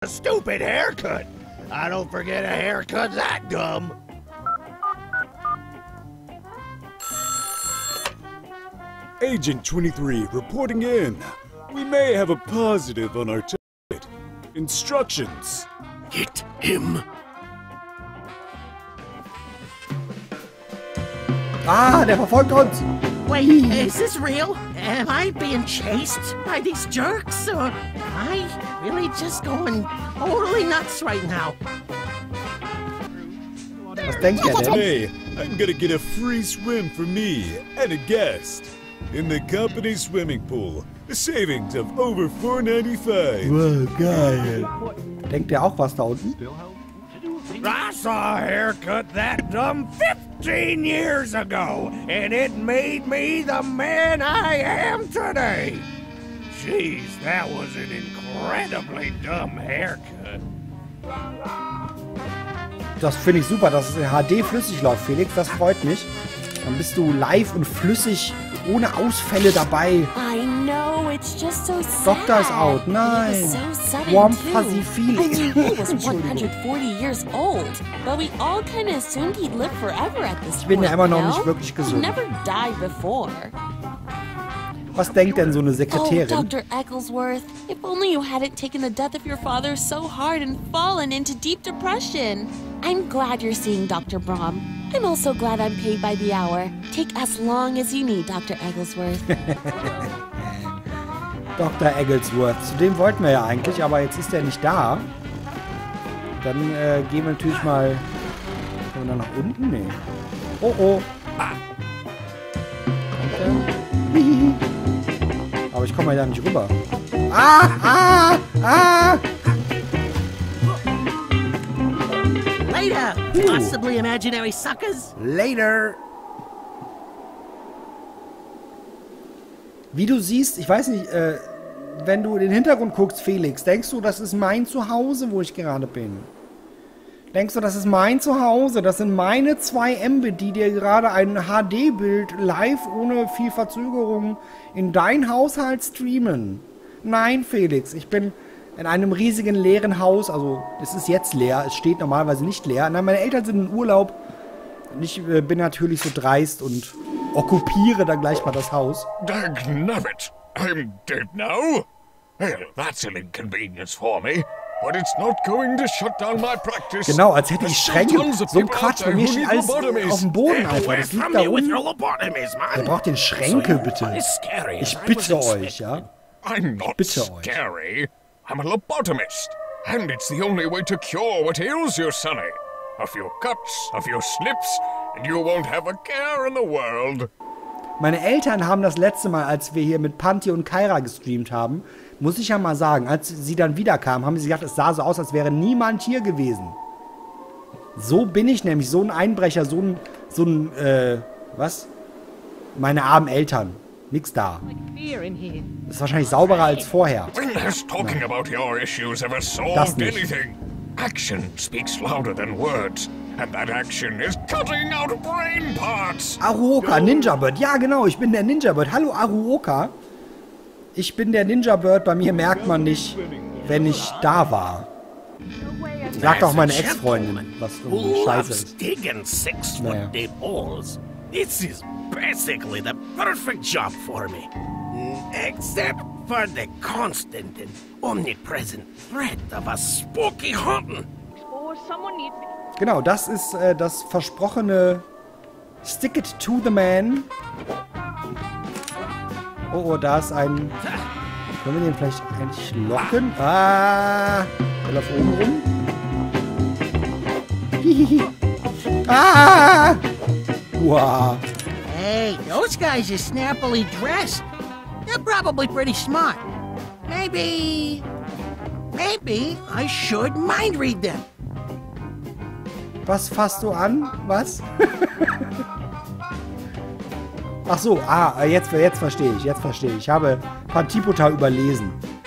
A stupid haircut. I don't forget a haircut that dumb. Agent 23 reporting in. We may have a positive on our target. Instructions. Get him. Ah, der verfolgt uns. Wait, is this real? Am I being chased by these jerks? Or am I really just going totally nuts right now? Was denkt er denn? Hey, I'm gonna get a free swim for me and a guest. In the company swimming pool. A savings of over $4.95. Wow, geil. Denkt der auch was da unten? I saw a haircut that dumb 15 years ago, and it made me the man I am today. Jeez, that was an incredibly dumb haircut. Das finde ich super, dass es in HD flüssig läuft, Felix. Das freut mich. Dann bist du live und flüssig, ohne Ausfälle dabei. I know, it's just so sad. Doktor ist out. Nein. It was so sudden, Warm, too. fuzzy feeling. I mean, he was 140 years old, but we all kind of assumed he'd live forever at this Ich bin point, ja immer noch you nicht know? wirklich He gesund. never died before. Was denkt denn so eine Oh, Sekretärin? Dr. Egglesworth, if only you hadn't taken the death of your father so hard and fallen into deep depression. I'm glad you're seeing Dr. Brahm. I'm also glad I'm paid by the hour. Take as long as you need, Dr. Egglesworth. Dr. Egglesworth. Zu dem wollten wir ja eigentlich, aber jetzt ist er nicht da. Dann gehen wir natürlich mal... Können wir da nach unten? Nee. Oh, oh. Kommt er? Hihihi. Aber ich komme mal da nicht rüber. Ah, ah, ah! Later, possibly imaginary suckers. Later. Wie du siehst, ich weiß nicht, wenn du in den Hintergrund guckst, Felix, denkst du, das ist mein Zuhause, wo ich gerade bin? Denkst du, das ist mein Zuhause? Das sind meine 2 Mbit, die dir gerade ein HD-Bild live ohne viel Verzögerung in dein Haushalt streamen? Nein, Felix, ich bin in einem riesigen leeren Haus, also es ist jetzt leer, es steht normalerweise nicht leer. Nein, meine Eltern sind in Urlaub und ich bin natürlich so dreist und okkupiere dann gleich mal das Haus. Dagnabbit, I'm dead now? Well, that's an inconvenience for me, but it's not going to shut down my practice. Genau, als hätte ich There's still Schränke. tons of So ein people Quatsch, out bei mir there steht who alles need lobotomies. auf dem Boden einfach. Das liegt da with unten. your lobotomies, man. Ihr braucht den Schränke, So bitte. as scary as Ich I was bitte euch, expecting. ja. I'm not bitte euch. scary. I'm a lobotomist, and it's the only way to cure what ails you, Sonny. A few cuts, a few slips, and you won't have a care in the world. Meine Eltern haben das letzte Mal, als wir hier mit Panti und Kaira gestreamt haben, muss ich ja mal sagen, als sie dann wiederkamen, haben sie gesagt, es sah so aus, als wäre niemand hier gewesen. So bin ich nämlich, so ein Einbrecher, was? Meine armen Eltern. Nix da. Das ist wahrscheinlich sauberer als vorher. When has talking about your issues ever Das solved nicht. anything? Action speaks louder than words, and that action is cutting out brain parts. Aruoka, Ninja Bird. Ja, genau, ich bin der Ninja Bird. Hallo, Aruoka. Ich bin der Ninja Bird. Bei mir merkt man nicht, wenn ich da war. Sagt auch meine Ex-Freundin, was irgendwie Who scheiße loves ist. digging 6-foot Naja. deep holes? This is basically the perfect job for me. Except for the constant and omnipresent threat of a spooky haunting. Or someone needs me. Genau, das ist das versprochene Stick it to the man. Oh, da ist ein... Können wir den vielleicht eigentlich locken? Ah, der läuft oben rum. Hihihi. Ah! Wow. Hey, those guys are snappily dressed. They're probably pretty smart. Maybe I should mind read them. Was fasst du an? Was? Ach so, jetzt verstehe ich, Ich habe Pantipota überlesen.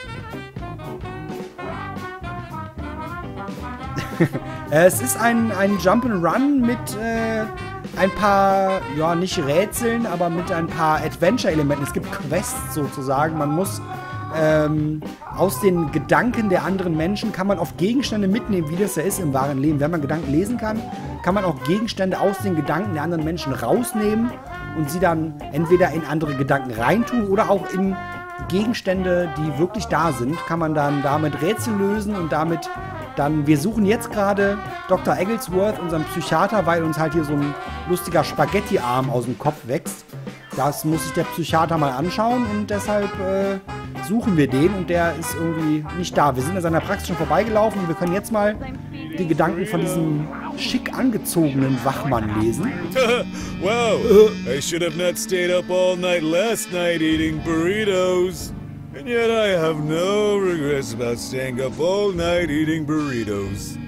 Es ist ein Jump'n'Run mit ein paar, ja, nicht Rätseln, aber mit ein paar Adventure-Elementen. Es gibt Quests sozusagen. Man muss aus den Gedanken der anderen Menschen kann man oft Gegenstände mitnehmen, wie das ja ist im wahren Leben. Wenn man Gedanken lesen kann, kann man auch Gegenstände aus den Gedanken der anderen Menschen rausnehmen und sie dann entweder in andere Gedanken reintun oder auch in Gegenstände, die wirklich da sind, kann man dann damit Rätsel lösen und damit dann, wir suchen jetzt gerade Dr. Egglesworth, unseren Psychiater, weil uns halt hier so ein lustiger Spaghetti-Arm aus dem Kopf wächst. Das muss sich der Psychiater mal anschauen und deshalb suchen wir den und der ist irgendwie nicht da. Wir sind an seiner Praxis schon vorbeigelaufen und wir können jetzt mal die Gedanken von diesem schick angezogenen Wachmann lesen. Wow, I should have not stayed up all night last night eating burritos. And yet I have no regrets about staying up all night eating burritos.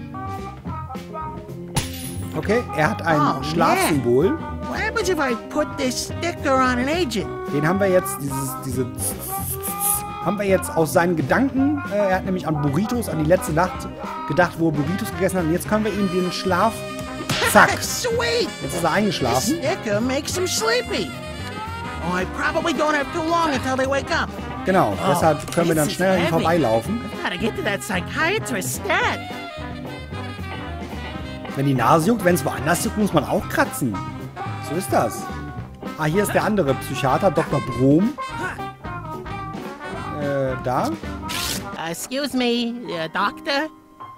Okay, er hat ein Schlafsymbol. What happens if I put this sticker on an agent? Den haben wir jetzt, haben wir jetzt aus seinen Gedanken, er hat nämlich an Burritos, an die letzte Nacht gedacht, wo er Burritos gegessen hat. Und jetzt können wir ihm den Schlaf, zack, Sweet! jetzt ist er This eingeschlafen. sticker makes them sleepy. Oh, I probably don't have too long until they wake up. Genau, deshalb können wir dann schnell an ihm vorbeilaufen. Gotta get to that psychiatrist stat. Wenn die Nase juckt, wenn es woanders juckt, muss man auch kratzen. So ist das. Ah, hier ist der andere Psychiater, Dr. Brom. Da. Excuse me, doctor?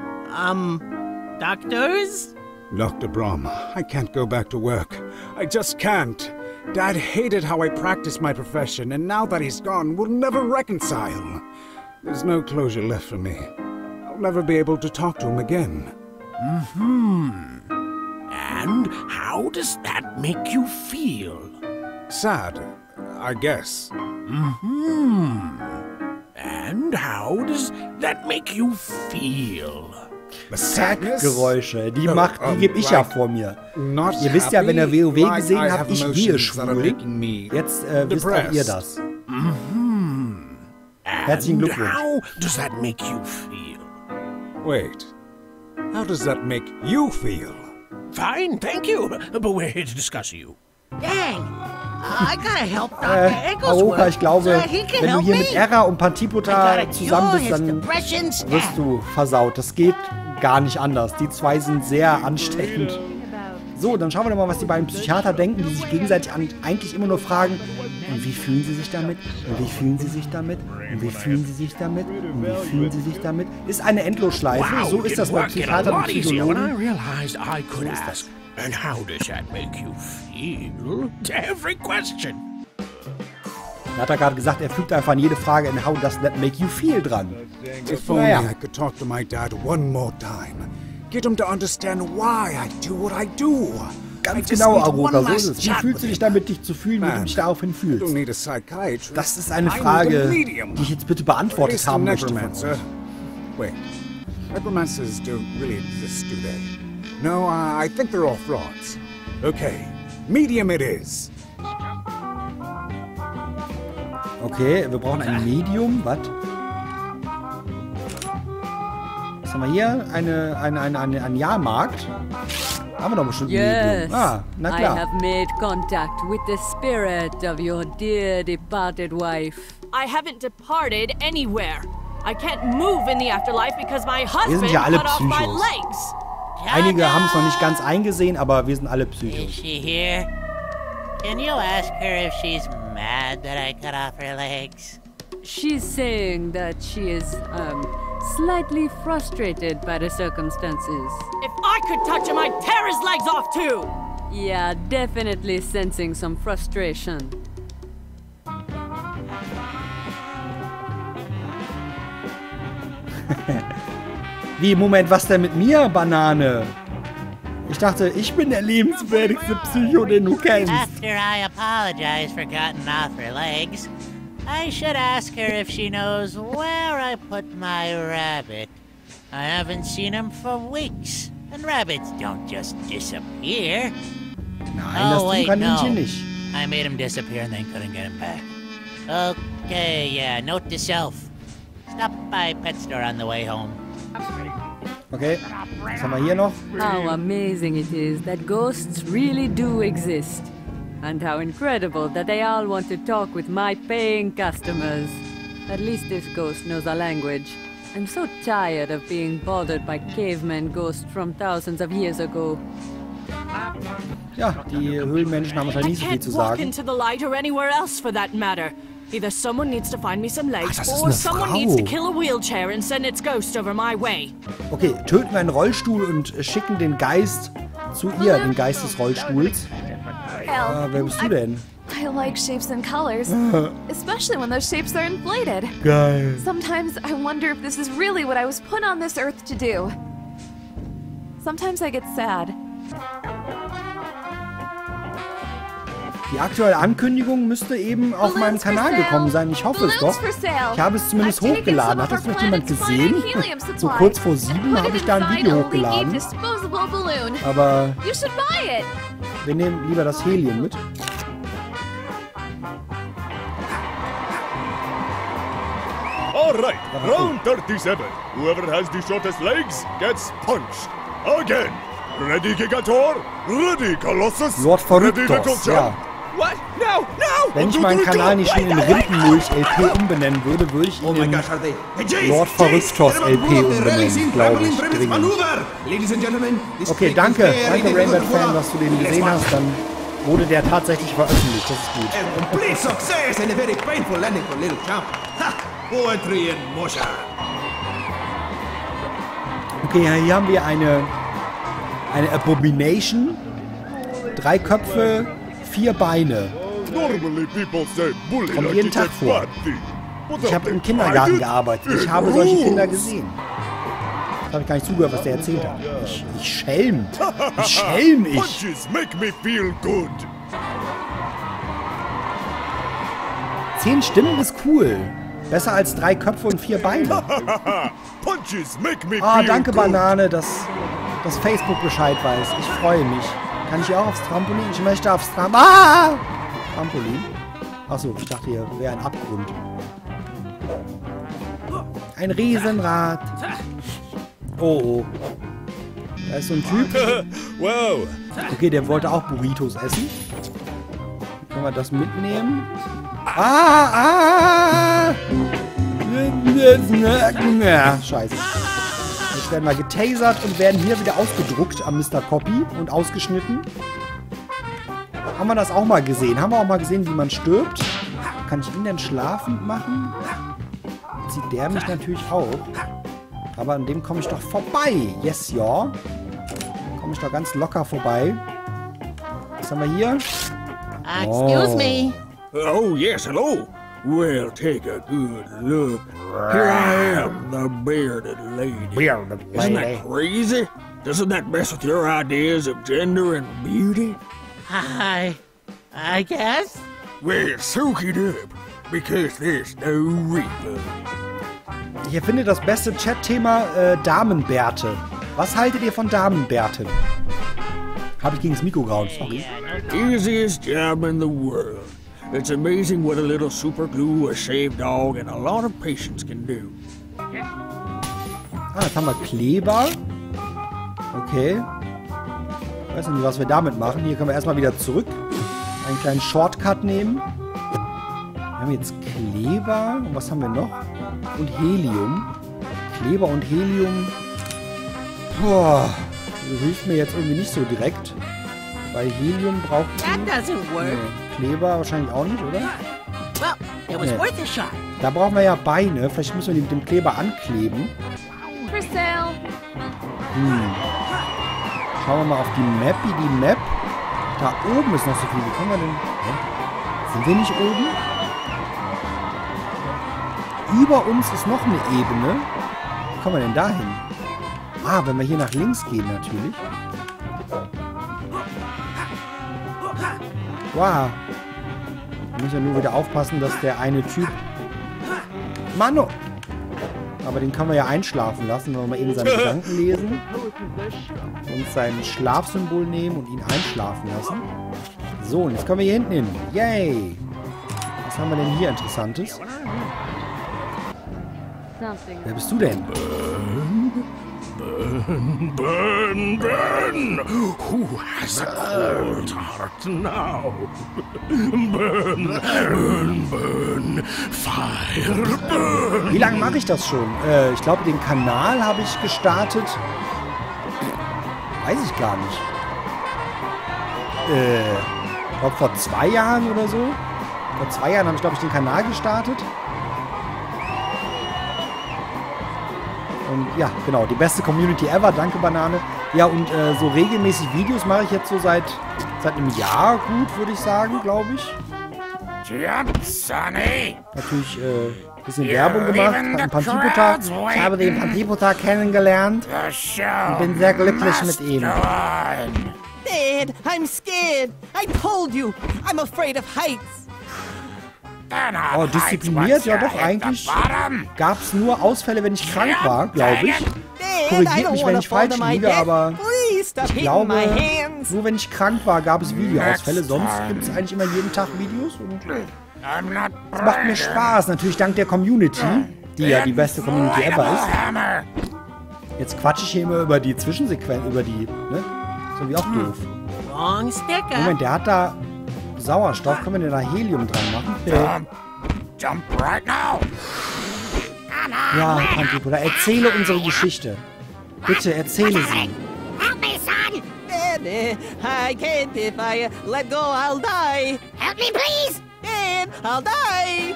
Doctors? Dr. Brom, I can't go back to work. I just can't. Dad hated how I practiced my profession, and now that he's gone, we'll never reconcile. There's no closure left for me. I'll never be able to talk to him again. And how does that make you feel? Sad, I guess. And how does that make you feel? The sadness? Geräusche, die gebe ich ja vor mir. Not Ihr wisst ja, wenn ihr WoW happy, gesehen like I habt, have ich emotions gehe that are schwul. making me Jetzt wisst auch ihr das. Herzlichen And Glückwunsch. how does that make you feel? Wait. How does that make you feel? Fine, thank you, but we're here to discuss you. Dang! I gotta help Dr. Egglesworth. Aroka, ich glaube, so that he can wenn du help hier me. mit Erra und I Pantipota gotta zusammen cure bist, his dann depressions. wirst du versaut. Das geht gar nicht anders. Die zwei sind sehr ansteckend. So, dann schauen wir doch mal, was die beiden Psychiater denken, die sich gegenseitig eigentlich immer nur fragen, und wie fühlen sie sich damit? Und wie fühlen sie sich damit? Und wie fühlen sie sich damit? Und wie fühlen sie sich damit? Ist eine Endlosschleife. So ist das bei Psychiatern und When I Psychologen. realized I could ask, and how does that make you feel? To every question. Da hat er gerade gesagt, er fügt einfach an jede Frage in How does that make you feel dran. If only Naja. I could talk to my dad one more time. Get him to understand why I do what I do. Ganz I just genau, need Aroka, one so last ist es. Wie chat fühlst with du dich him. damit, dich zu fühlen, wie du Man, dich daraufhin I fühlst? don't need a psychiatrist. Das ist eine I need a Frage, medium. die ich jetzt bitte Or at beantwortet least a haben möchte. necromancer. Wait, necromancers don't really exist, do they? No, I think they're all frauds. Okay, medium it is. Okay, wir brauchen ein Medium. Was? Was haben wir hier? Ein Jahrmarkt. Haben wir doch bestimmt ein Yes, Medium. Ah, na I klar. have made contact with the spirit of your dear departed wife. I haven't departed anywhere. I can't move in the afterlife because my husband sind ja alle cut off my Psychos. legs. Einige haben es noch nicht ganz eingesehen, aber wir sind alle Is Psychos. she here? Can you ask her if she's mad that I cut off her legs? She's saying that she is, slightly frustrated by the circumstances. If I could touch him, I'd tear his legs off too. Yeah, definitely sensing some frustration. Wie, Moment, was denn mit mir, Banane? Ich dachte, ich bin der liebenswertigste Psycho, den du kennst. After I apologize for cutting off her legs, I should ask her if she knows where I put my rabbit. I haven't seen him for weeks, and rabbits don't just disappear. Nein, das tun Kaninchen nicht. I made him disappear and then couldn't get him back. Okay, yeah, note to self. Stop by pet store on the way home. Okay, was haben wir hier noch? How amazing it is that ghosts really do exist. And how incredible that they all want to talk with my paying customers. At least this ghost knows our language. I'm so tired of being bothered by caveman ghosts from thousands of years ago. Ja, die Höhlenmenschen haben wahrscheinlich nicht so viel zu Walk sagen. into the light or anywhere else for that matter. Either someone needs to find me some legs, das ist or eine someone Frau. needs to kill a wheelchair and send its ghost over my way. Okay, töten wir einen Rollstuhl und schicken den Geist zu ihr, den Geist des Rollstuhls. Wer bist du denn? I like shapes and colors, especially when those shapes are inflated. Geil. Sometimes I wonder if this is really what I was put on this earth to do. Sometimes I get sad. Die aktuelle Ankündigung müsste eben auf meinem Kanal gekommen sein. Ich hoffe es doch. Ich habe es zumindest hochgeladen. Hat das vielleicht jemand gesehen? So kurz vor 7 habe ich da ein Video hochgeladen. Aber wir nehmen lieber das Helium mit. Alright, round 37. Whoever has the shortest legs gets punched. Again. Ready, Gigator? Ready, Colossus? Lord Ready, little Verrücktos, chump? ja. What? No, no! Wenn ich meinen Kanal nicht schon in Rindenmulch-LP umbenennen würde, würde ich ihn in Lord Verrücktos LP umbenennen, glaube ich. Okay, danke Rainbird-Fan, dass du den gesehen hast. Dann wurde der tatsächlich veröffentlicht. Das ist gut. Complete success and a very painful landing for little chump. Ha! Poetry in motion. Okay, hier haben wir eine Abomination. 3 Köpfe, 4 Beine. Kommt jeden Tag vor. Ich habe im Kindergarten gearbeitet. Ich habe solche Kinder gesehen. Das habe ich gar nicht zugehört, was der erzählt hat. Ich schelm. Ich schelm, ich. 10 Stimmen ist cool. Besser als 3 Köpfe und 4 Beine. Ah, danke Banane, dass Facebook Bescheid weiß. Ich freue mich. Kann ich auch aufs Trampolin? Ich möchte aufs Trampolin. Ah! Trampolin? Achso, ich dachte, hier wäre ein Abgrund. Ein Riesenrad. Oh, oh. Da ist so ein Typ. Wow. Okay, der wollte auch Burritos essen. Können wir das mitnehmen? Ah! Scheiße. Jetzt werden wir getasert und werden hier wieder ausgedruckt am Mr. Copy und ausgeschnitten. Haben wir das auch mal gesehen? Haben wir auch mal gesehen, wie man stirbt? Kann ich ihn denn schlafend machen? Sieht der mich natürlich auch. Aber an dem komme ich doch vorbei. Yes, ja. Komme ich doch ganz locker vorbei. Was haben wir hier? Excuse me. Oh, yes, hello. Well, take a good look. Here I am, the bearded lady. Isn't that crazy? Doesn't that mess with your ideas of gender and beauty? I guess. Well, soak it up, because there's no reason. Ich erfinde das beste Chat-Thema Damenbärte. Was haltet ihr von Damenbärten? Habe ich gegen das Mikro gehauen, sorry. Easiest job in the world. It's amazing what a little super glue, a shaved dog, and a lot of patience can do. Ah, jetzt haben wir Kleber. Okay. Ich weiß nicht, was wir damit machen. Hier können wir erstmal wieder zurück. Einen kleinen Shortcut nehmen. Wir haben jetzt Kleber. Und was haben wir noch? Und Helium. Kleber und Helium. Boah. Das hilft mir jetzt irgendwie nicht so direkt. Weil Helium braucht... Kleber wahrscheinlich auch nicht, oder? Well, it was worth a shot. Da brauchen wir ja Beine. Vielleicht müssen wir die mit dem Kleber ankleben. For sale. Schauen wir mal auf die Map. Die Map. Da oben ist noch so viel. Wie kommen wir denn? Sind wir nicht oben? Über uns ist noch eine Ebene. Wie kommen wir denn da hin? Ah, wenn wir hier nach links gehen natürlich. Wow. Wir müssen ja nur wieder aufpassen, dass der eine Typ... Mano! Aber den können wir ja einschlafen lassen, wenn wir mal eben seine Gedanken lesen. Und sein Schlafsymbol nehmen und ihn einschlafen lassen. So, und jetzt kommen wir hier hinten hin. Yay! Was haben wir denn hier Interessantes? Wer bist du denn? Burn, burn, burn! Who has a cold heart now? Burn, burn, burn! Fire, burn! Wie lange mache ich das schon? Ich glaube, den Kanal habe ich gestartet. Weiß ich gar nicht. Ich glaube, vor 2 Jahren oder so. Vor 2 Jahren habe ich, glaube ich, den Kanal gestartet. Und ja, genau, die beste Community ever. Danke, Banane. Ja, und so regelmäßig Videos mache ich jetzt so seit einem Jahr gut, würde ich sagen, glaube ich. Natürlich ein bisschen Werbung gemacht, einen Pantipota. Ich habe den Pantipota kennengelernt und bin sehr glücklich mit ihm. Dad, I'm scared. I told you, I'm afraid of heights. Oh, diszipliniert? Ja doch, eigentlich gab es nur Ausfälle, wenn ich krank war, glaube ich. Korrigiert mich, wenn ich falsch liege, aber ich glaube, nur wenn ich krank war, gab es Videoausfälle. Sonst gibt es eigentlich immer jeden Tag Videos. Und es macht mir Spaß, natürlich dank der Community, die ja die beste Community ever ist. Jetzt quatsche ich hier immer über die Zwischensequenz, über die, ne? So wie auch doof. Moment, der hat da Sauerstoff. Können wir denn da Helium dran machen? Jump right now. Ja, Pantipota, erzähle unsere Geschichte. Bitte, erzähle sie. Help me, son. Dad, I can't. If I let go, I'll die. Help me, please. Dad, I'll die.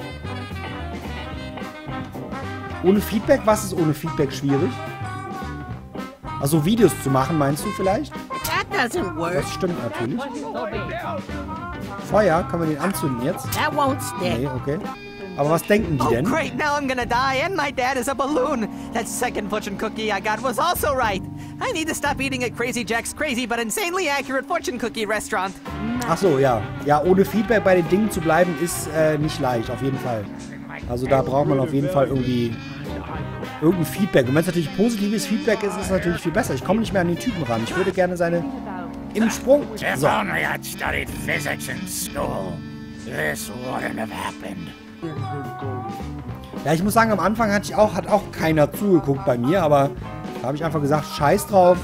Ohne Feedback? Was ist ohne Feedback schwierig? Also Videos zu machen, meinst du vielleicht? That doesn't work. Das stimmt natürlich. Feuer, können wir den anzünden jetzt? That won't stick. Nee, okay. Aber was denken die denn? Oh great, now I'm gonna die and my dad is a balloon. That second fortune cookie I got was also right. I need to stop eating at Crazy Jack's crazy but insanely accurate fortune cookie restaurant. Ach so, ja. Ja, ohne Feedback bei den Dingen zu bleiben ist nicht leicht, auf jeden Fall. Also da braucht man auf jeden Fall irgendein Feedback. Und wenn es natürlich positives Feedback ist, ist es natürlich viel besser. Ich komme nicht mehr an den Typen ran. Ich würde gerne seine... Im Sprung. So. Ja, ich muss sagen, am Anfang hat auch keiner zugeguckt bei mir, aber da habe ich einfach gesagt, scheiß drauf.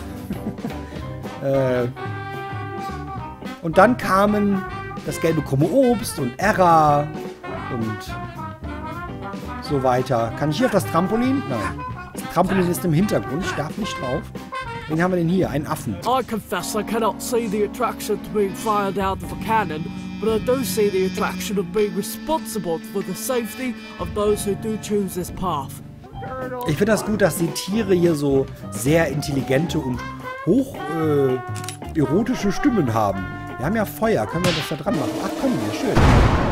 Und dann kamen das gelbe krumme Obst und Erra und so weiter. Kann ich hier auf das Trampolin? Nein. Das Trampolin ist im Hintergrund. Ich darf nicht drauf. Wen haben wir denn hier? Einen Affen. I confess I cannot see the attraction to being fired out of a cannon, but I do see the attraction of being responsible for the safety of those who do choose this path. Ich finde das gut, dass die Tiere hier so sehr intelligente und hoch erotische Stimmen haben. Wir haben ja Feuer. Können wir das da dran machen? Ach komm, hier, schön.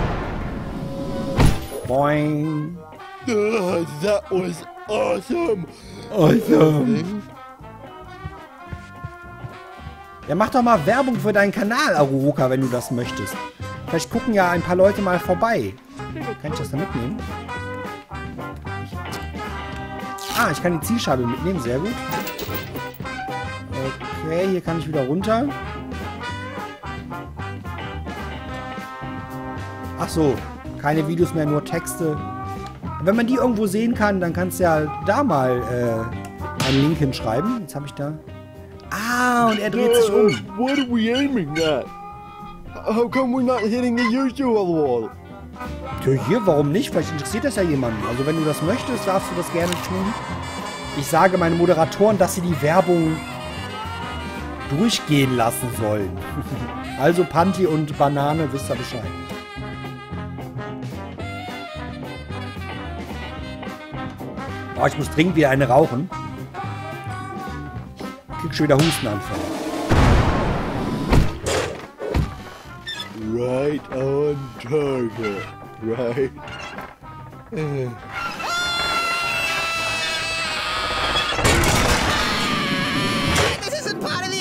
Boing. Oh, that was awesome. Awesome. Ja, mach doch mal Werbung für deinen Kanal, Aruoka, wenn du das möchtest. Vielleicht gucken ja ein paar Leute mal vorbei. Kann ich das da mitnehmen? Ah, ich kann die Zielscheibe mitnehmen. Sehr gut. Okay, hier kann ich wieder runter. Ach so, keine Videos mehr, nur Texte. Wenn man die irgendwo sehen kann, dann kannst du ja da mal einen Link hinschreiben. Jetzt habe ich da... Ah, und er dreht sich um. What are we aiming at? How come we're not hitting the usual wall? Tja, hier, warum nicht? Vielleicht interessiert das ja jemanden. Also wenn du das möchtest, darfst du das gerne tun. Ich sage meinen Moderatoren, dass sie die Werbung durchgehen lassen sollen. Also Panti und Banane, wisst ihr Bescheid. Oh, ich muss dringend wieder eine rauchen. Ich krieg schon wieder Hustenanfall. Right on target. Right. This isn't part of the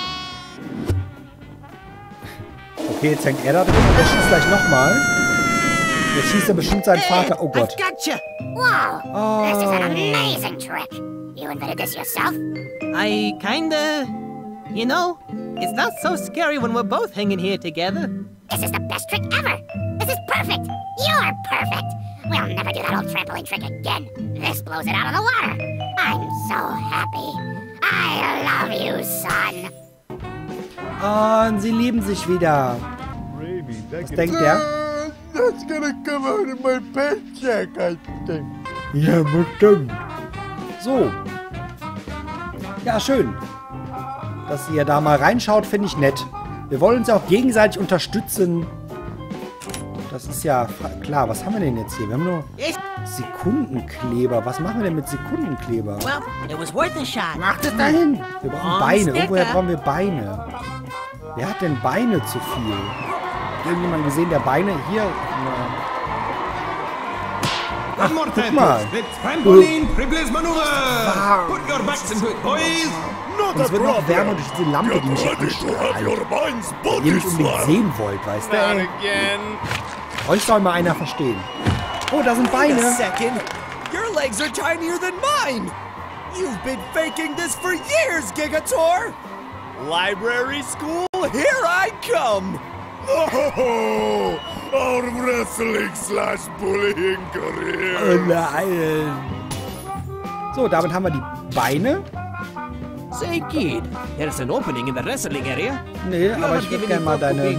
Okay, jetzt hängt er da drin. Der schießt gleich nochmal. Jetzt schießt er bestimmt seinen Vater. Oh Gott. Gotcha. Wow, this is an amazing trick. You invented this yourself? I kinda... You know, it's not so scary when we're both hanging here together. This is the best trick ever. This is perfect. You're perfect. We'll never do that old trampoline trick again. This blows it out of the water. I'm so happy. I love you, son. Und sie lieben sich wieder. Was denkt der? That's gonna come out of my paycheck, I think. Ja, bestimmt. So. Ja, schön. Dass ihr da mal reinschaut, finde ich nett. Wir wollen uns ja auch gegenseitig unterstützen. Das ist ja klar. Was haben wir denn jetzt hier? Wir haben nur Sekundenkleber. Was machen wir denn mit Sekundenkleber? Well, it was worth a shot. Macht es dahin. Wir brauchen Beine. Irgendwoher brauchen wir Beine. Wer hat denn Beine zu viel? Hat irgendjemand gesehen, der Beine hier... Ach, guck mal. Und es wird noch wärmer durch diese Lampe, die mich anstrahlt. Ihr mich unbedingt sehen wollt, weißt du? Ey. Euch soll mal einer verstehen. Oh, da sind Beine. Your legs are tinier than mine. You've been faking this for years, Gigator. Library school, here I come. Oh, our Wrestling/Bullying career. Oh nein. So, damit haben wir die Beine. Say, kid, there's an opening in the wrestling area. Nee, aber ich würde gerne mal deine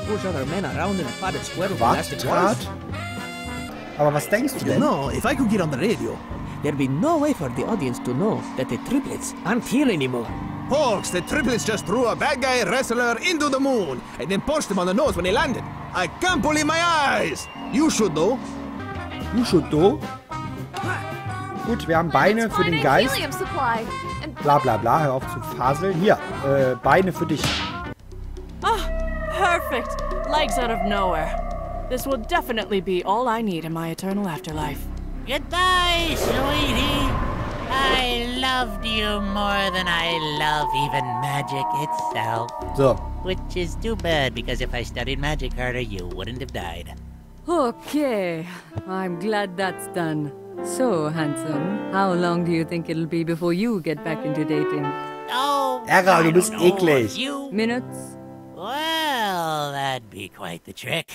Warttat. Aber was denkst du denn? No, if I could get on the radio, there'd be no way for the audience to know that the triplets aren't here anymore. Folks, the triplets just threw a bad guy wrestler into the moon and then punched him on the nose when he landed. I can't believe my eyes. You should though. You should though. Gut, wir haben Beine für den Geist. Bla bla bla, hör auf zu faseln. Hier, Beine für dich. Ah, perfect. Legs out of nowhere. This will definitely be all I need in my eternal afterlife. Goodbye, sweetie. I loved you more than I love even magic itself. So. Which is too bad, because if I studied magic harder, you wouldn't have died. Okay, I'm glad that's done. So, handsome, how long do you think it'll be before you get back into dating? Oh, Ärger, du bist eklig. Minutes? Well, that'd be quite the trick.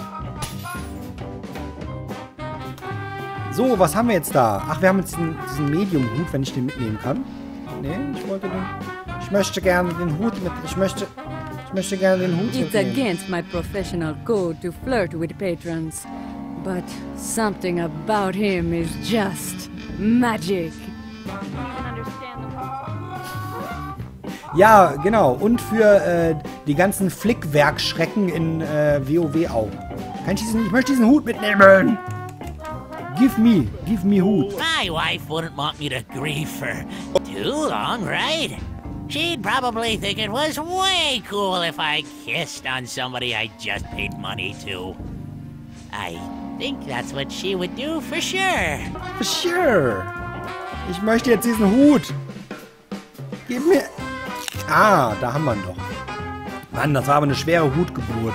So, was haben wir jetzt da? Ach, wir haben jetzt diesen Medium-Hut, wenn ich den mitnehmen kann. Nee, ich wollte den... Ich möchte gerne den Hut mit... Ich möchte gerne den Hut It's mitnehmen. against my professional code to flirt with patrons. But something about him is just magic. Ja, genau. Und für die ganzen Flickwerkschrecken in WoW auch. Ich möchte diesen Hut mitnehmen. Give me Hut. My wife wouldn't want me to grieve for too long, right? She'd probably think it was way cool if I kissed on somebody I just paid money to. I think that's what she would do for sure. For sure. Ich möchte jetzt diesen Hut. Gib mir... Ah, da haben wir ihn doch. Mann, das war aber eine schwere Hutgeburt.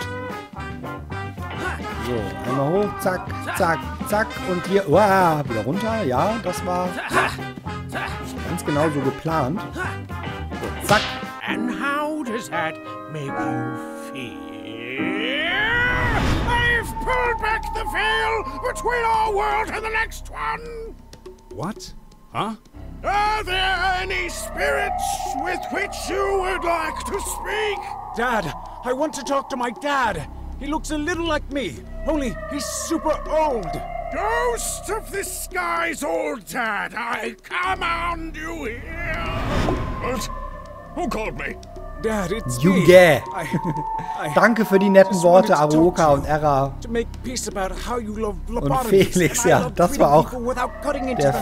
So, einmal hoch, zack, zack, zack. Und hier, uah, wieder runter. Ja, das war ganz genau so geplant. So, zack. And how does that make you feel? I've pulled back the veil between our world and the next one. What? Huh? Are there any spirits with which you would like to speak? Dad, I want to talk to my dad. He looks a little like me, only he's super old. Ghost of the sky's old dad, I command you here. What? Who called me? Dad, it's You me. yeah. Danke für die netten Worte, Aroka und Era. Und Felix, ja, das war auch der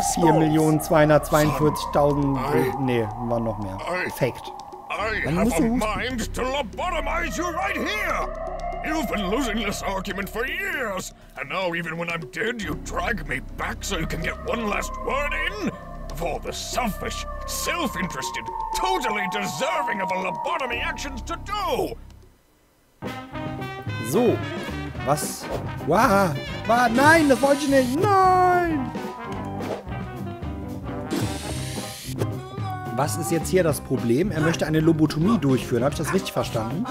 4.242.000. Nee, waren noch mehr. Faked. I have a mind to lobotomize you right here! You've been losing this argument for years, and now even when I'm dead, you drag me back so you can get one last word in? Of all the selfish, self-interested, totally deserving of a lobotomy actions to do! So, was? Wow, nein, das wollte ich nicht. Nein! Was ist jetzt hier das Problem? Er möchte eine Lobotomie durchführen. Habe ich das richtig verstanden?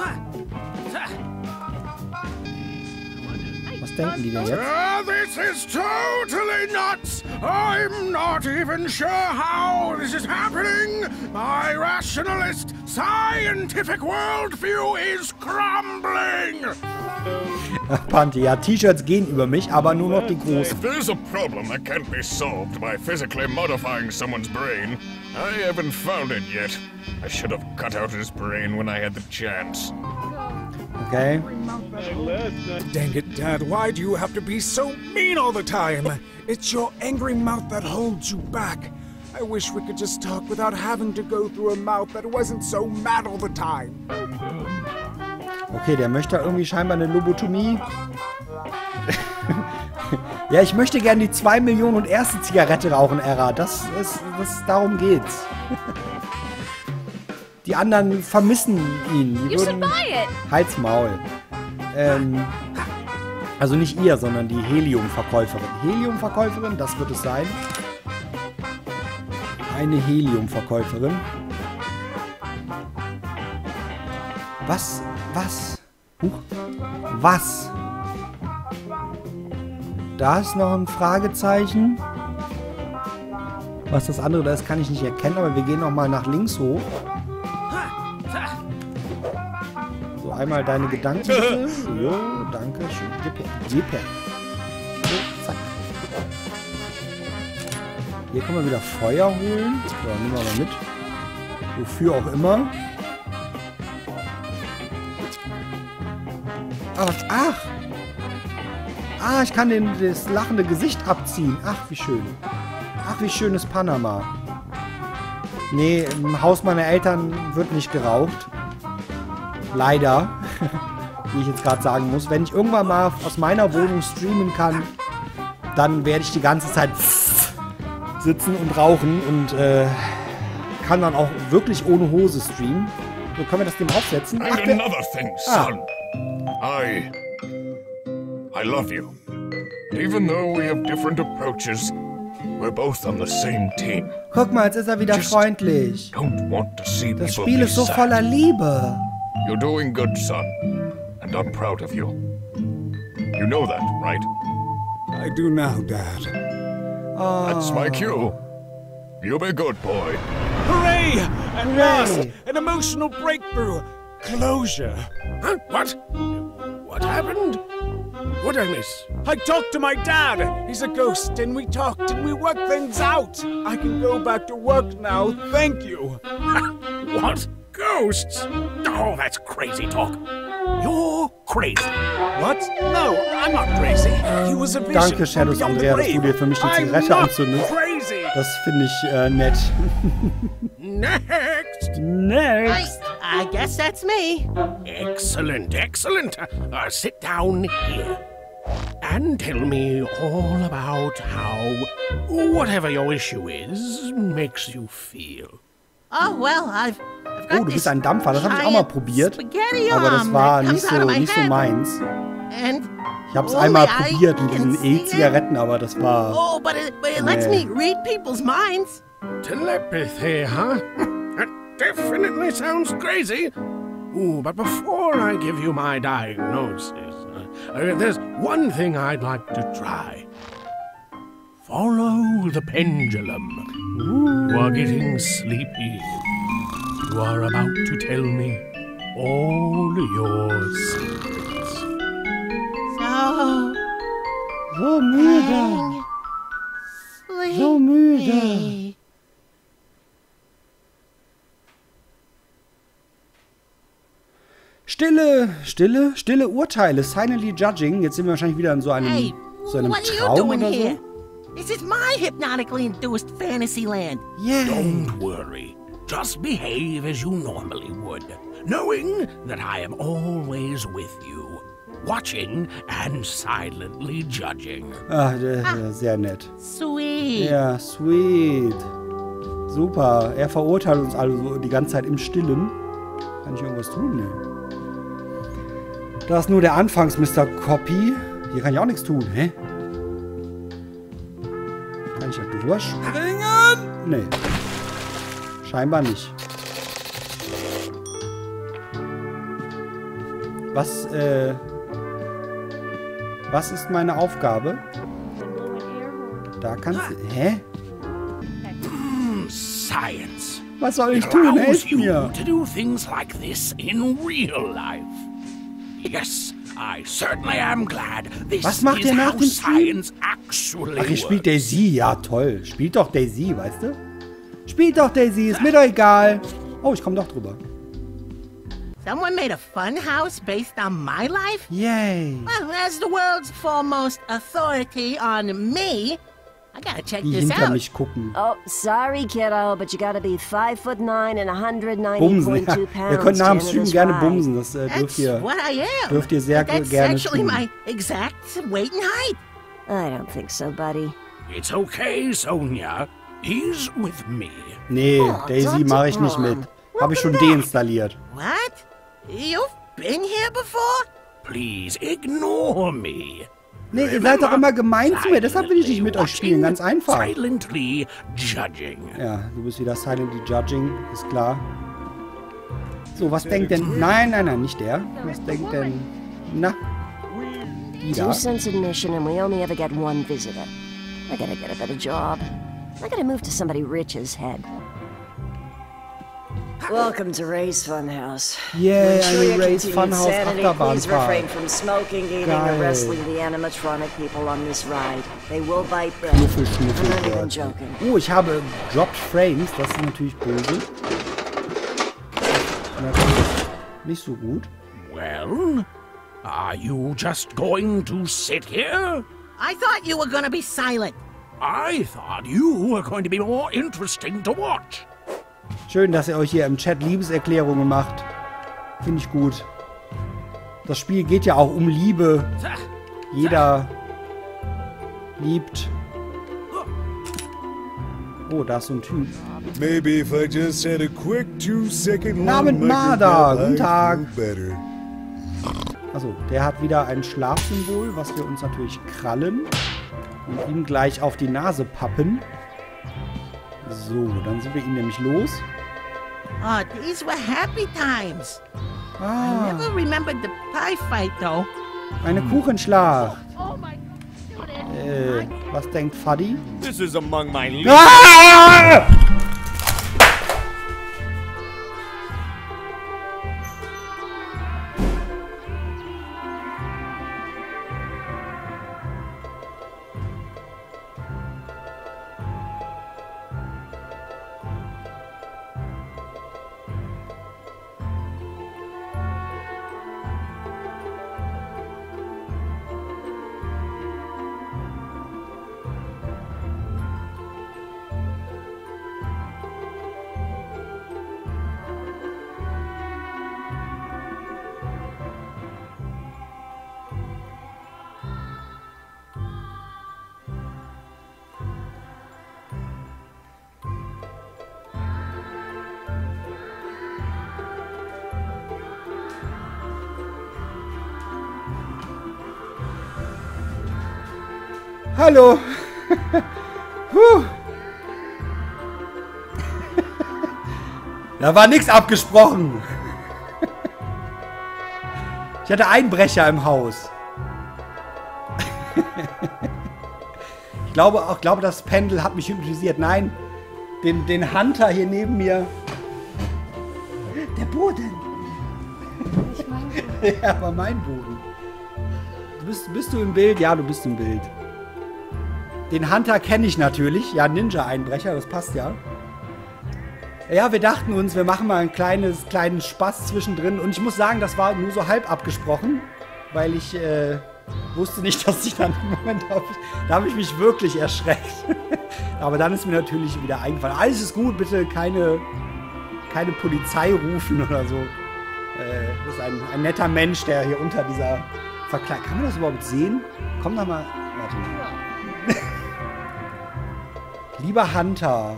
Was denken die denn jetzt? This is totally nuts! I'm not even sure how this is happening. My rationalist, scientific worldview is crumbling. Panty, ja, T-Shirts gehen über mich, aber nur noch die großen. If there's a problem that can't be solved by physically modifying someone's brain, I haven't found it yet. I should have cut out his brain when I had the chance. Okay. Dang it, Dad, why do you have to be so mean all the time? It's your angry mouth that holds you back. I wish we could just talk without having to go through a mouth that wasn't so mad all the time. Okay, der möchte irgendwie scheinbar eine Lobotomie. Ja, ich möchte gerne die 2 Millionen und erste Zigarette rauchen, Era. Darum geht's. Die anderen vermissen ihn. Die würden... Halt's Maul. Also nicht ihr, sondern die Helium-Verkäuferin. Helium-Verkäuferin, das wird es sein. Eine Helium-Verkäuferin. Was? Huch. Was? Da ist noch ein Fragezeichen. Was das andere da ist, kann ich nicht erkennen, aber wir gehen noch mal nach links hoch. So, einmal deine Gedanken. Jo, danke schön. Gib her. So, zack. Hier können wir wieder Feuer holen. So, nehmen wir mal mit. Wofür auch immer. Ach, ich kann das lachende Gesicht abziehen. Ach, wie schön. Ach, wie schön ist Panama. Nee, im Haus meiner Eltern wird nicht geraucht. Leider. Wie ich jetzt gerade sagen muss. Wenn ich irgendwann mal aus meiner Wohnung streamen kann, dann werde ich die ganze Zeit sitzen und rauchen und kann dann auch wirklich ohne Hose streamen. So, können wir das dem aufsetzen? And another thing, son. I love you. Even though we have different approaches, we're both on the same team. Guck mal, jetzt ist er wieder freundlich. Don't want to see das Spiel ist so voller Liebe. You're doing good, son. And I'm proud of you. You know that, right? I do now, Dad. That's my cue. You be good, boy. Hooray! At last! An emotional breakthrough! Closure! Huh? What? What happened? What'd I miss? I talked to my dad! He's a ghost, and we talked, and we worked things out! I can go back to work now, thank you! What? Ghosts? Oh, that's crazy talk. You're crazy. What? No, I'm not crazy. He was a vision. Danke, Shadows Andrea, dass du dir für mich die Zigarette anzündest. Das finde ich nett. Next. I guess that's me. Excellent. Sit down here. And tell me all about how whatever your issue is makes you feel. Oh, well, I've got du bist ein Dampfer. Das habe ich auch mal probiert. Aber das war nicht so meins. Ich habe es einmal probiert mit diesen E-Zigaretten, aber das war... Oh, but it lets me read people's minds. Telepathy, huh? That definitely sounds crazy. Ooh, but before I give you my diagnosis, there's one thing I'd like to try. Follow the pendulum. You are getting sleepy. You are about to tell me all your secrets. So müde. So müde. Stille Urteile. Silently judging. Jetzt sind wir wahrscheinlich wieder in so einem Traum oder so. This is my hypnotically induced fantasy land. Yeah. Don't worry. Just behave as you normally would, knowing that I am always with you, watching and silently judging. Ah, sehr nett. Sweet. Ja, sweet. Super. Er verurteilt uns alle so die ganze Zeit im Stillen. Kann ich irgendwas tun? Nee. Da ist nur der Anfangs-Mr. Copy. Hier kann ich auch nichts tun, hä? Kann ich da durchspringen? Nee. Scheinbar nicht. Was ist meine Aufgabe? Da kannst du... Hä? Science. Was soll ich tun? Helft mir. To do things like this in real life. Yes, I certainly am glad. This Was macht ihr nach dem Stream? Actually Ach, ihr spielt Daisy. Ja, toll. Spielt doch Daisy, weißt du? Spielt doch Daisy. Ist mir doch egal. Oh, ich komme doch drüber. Someone made a fun house based on my life? Yay. Well, as the world's foremost authority on me, I gotta check Die this hinter out. mich gucken. Oh, sorry, kiddo, but you gotta be 5'9" and Bumsen. 190.2 Ja. pounds. Ihr könnt nach dem to Stream enter gerne this ride. bumsen. Das What I am. dürft ihr sehr That's gerne actually tun. my exact weight and height. I don't think so, buddy. It's okay, Sonia. He's with me. Nee, Oh, Daisy mache ich nicht mit. Habe ich schon deinstalliert. What? You've been here before? Please ignore me. Nee, ihr seid doch immer gemein zu mir. Deshalb will ich nicht mit euch spielen. Ganz einfach. Silently judging. Ja, du bist wieder silently judging. Ist klar. So, was denkt denn... Nein, nein, nein, nicht der. Was denkt denn... Na? Die da. 2 cents admission and we only ever get 1 visitor. I gotta get a better job. I gotta move to somebody rich's head. Welcome to Ray's Funhouse. Yeah, To ensure your Ray's continued Funhouse sanity, please Achterbahnpark. refrain from smoking, eating, or Geil. wrestling the animatronic people on this ride. They will bite back. Schnuffel, I'm not Schnuffel, even Gott. joking. Oh, ich habe Dropped Frames. Das ist natürlich böse. Natürlich nicht so gut. Well, are you just going to sit here? I thought you were gonna be silent. I thought you were going to be more interesting to watch. Schön, dass ihr euch hier im Chat Liebeserklärungen macht. Finde ich gut. Das Spiel geht ja auch um Liebe. Jeder liebt. Oh, da ist so ein Typ. Maybe if I just had a quick 2-second Namen long Marder. microphone, Guten Tag. I'd feel better. Also, der hat wieder ein Schlafsymbol, was wir uns natürlich krallen. Und ihm gleich auf die Nase pappen. So, dann sind wir ihn nämlich los. Oh, these were happy times. I Ah, never remembered the pie fight, though. eine Kuchenschlacht. Oh my Was denkt Fuddy? This is among my least. Ah! Hallo. Puh. Da war nichts abgesprochen. Ich hatte Einbrecher im Haus. Ich glaube, das Pendel hat mich hypnotisiert. Nein, den Hunter hier neben mir. Der Boden. Ja, war mein Boden. Bist du im Bild? Ja, du bist im Bild. Den Hunter kenne ich natürlich. Ja, Ninja-Einbrecher, das passt ja. Ja, wir dachten uns, wir machen mal einen kleinen Spaß zwischendrin. Und ich muss sagen, das war nur so halb abgesprochen. Weil ich wusste nicht, dass ich dann im Moment da habe ich mich wirklich erschreckt. Aber dann ist mir natürlich wieder eingefallen. Alles ist gut, bitte keine Polizei rufen oder so. Das ist ein netter Mensch, der hier unter dieser Verkleidung... Kann man das überhaupt sehen? Komm doch mal... Warte mal. Lieber Hunter.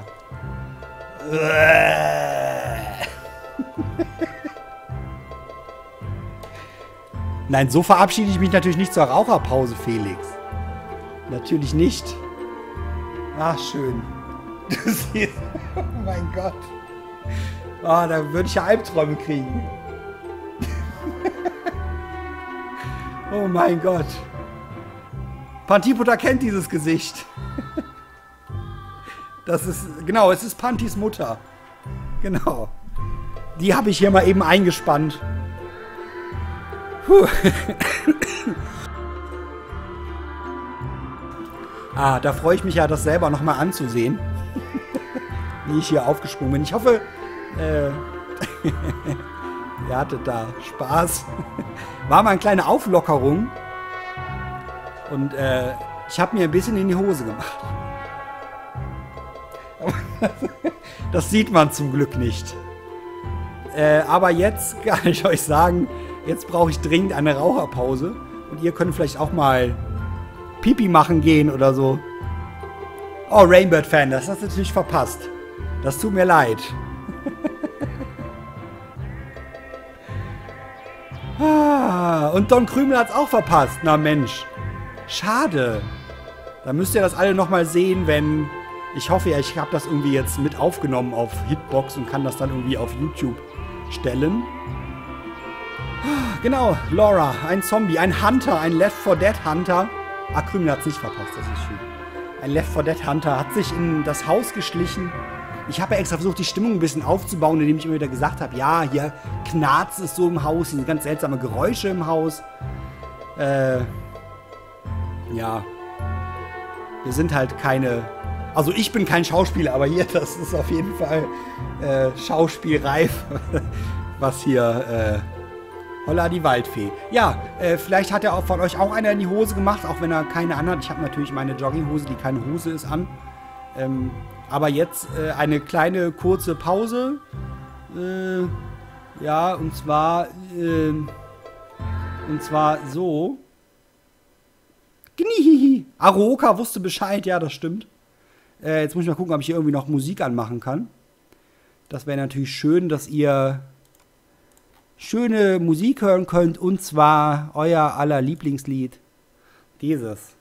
Nein, so verabschiede ich mich natürlich nicht zur Raucherpause, Felix. Natürlich nicht. Ach, schön. Du siehst... Oh mein Gott. Oh, da würde ich ja Albträume kriegen. Oh mein Gott. Pantiputa kennt dieses Gesicht. Das ist, genau, es ist Pantys Mutter. Genau. Die habe ich hier mal eben eingespannt. Puh. Da freue ich mich ja, das selber nochmal anzusehen. Wie ich hier aufgesprungen bin. Ich hoffe, ihr hattet da Spaß. War mal eine kleine Auflockerung. Und ich habe mir ein bisschen in die Hose gemacht. Das sieht man zum Glück nicht. Aber jetzt kann ich euch sagen, jetzt brauche ich dringend eine Raucherpause. Und ihr könnt vielleicht auch mal Pipi machen gehen oder so. Oh, Rainbird-Fan, das hast du natürlich verpasst. Das tut mir leid. Und Don Krümel hat's auch verpasst. Na Mensch. Schade. Da müsst ihr das alle nochmal sehen, wenn... Ich hoffe ja, ich habe das irgendwie jetzt mit aufgenommen auf Hitbox und kann das dann irgendwie auf YouTube stellen. Genau, Laura, ein Zombie, ein Hunter, ein Left 4 Dead Hunter. Krümel hat's nicht verpasst, das ist schön. Ein Left 4 Dead Hunter hat sich in das Haus geschlichen. Ich habe ja extra versucht, die Stimmung ein bisschen aufzubauen, indem ich immer wieder gesagt habe, ja, hier knarzt es so im Haus, hier sind ganz seltsame Geräusche im Haus. Ja. Wir sind halt keine... Also ich bin kein Schauspieler, aber hier, das ist auf jeden Fall schauspielreif, was hier... Holla die Waldfee. Ja, vielleicht hat er auch von euch auch einer in die Hose gemacht, auch wenn er keine anhat. Ich habe natürlich meine Jogginghose, die keine Hose ist, an. Aber jetzt eine kleine, kurze Pause. Ja, und zwar so. Gnihihi. Aroka wusste Bescheid, ja, das stimmt. Jetzt muss ich mal gucken, ob ich hier irgendwie noch Musik anmachen kann. Das wäre natürlich schön, dass ihr schöne Musik hören könnt, und zwar euer aller Lieblingslied. Dieses.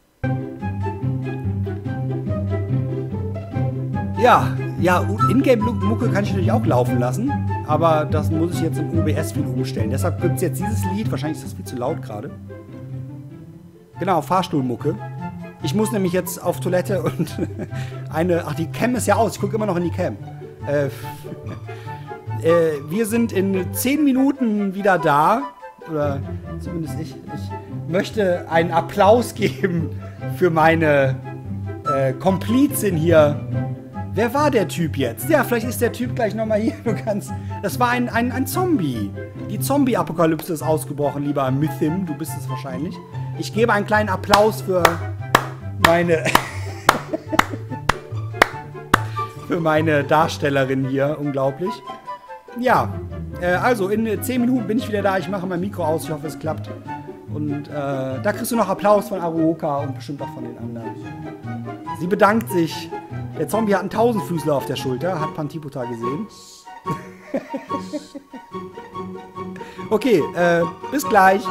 Ja, Ingame-Mucke kann ich natürlich auch laufen lassen, aber das muss ich jetzt im OBS-Feed umstellen. Deshalb gibt es jetzt dieses Lied, wahrscheinlich ist das viel zu laut gerade. Genau, Fahrstuhlmucke. Ich muss nämlich jetzt auf Toilette und ach, die Cam ist ja aus, ich gucke immer noch in die Cam. Wir sind in 10 Minuten wieder da. Oder zumindest ich möchte einen Applaus geben für meine Komplizin hier. Wer war der Typ jetzt? Ja, vielleicht ist der Typ gleich nochmal hier. Das war ein Zombie. Die Zombie-Apokalypse ist ausgebrochen, lieber Mythim. Du bist es wahrscheinlich. Ich gebe einen kleinen Applaus für meine... für meine Darstellerin hier. Unglaublich. Ja, also in 10 Minuten bin ich wieder da. Ich mache mein Mikro aus. Ich hoffe, es klappt. Und da kriegst du noch Applaus von Aruoka und bestimmt auch von den anderen. Sie bedankt sich. Der Zombie hat einen Tausendfüßler auf der Schulter. Hat Pantipota gesehen. Okay, bis gleich.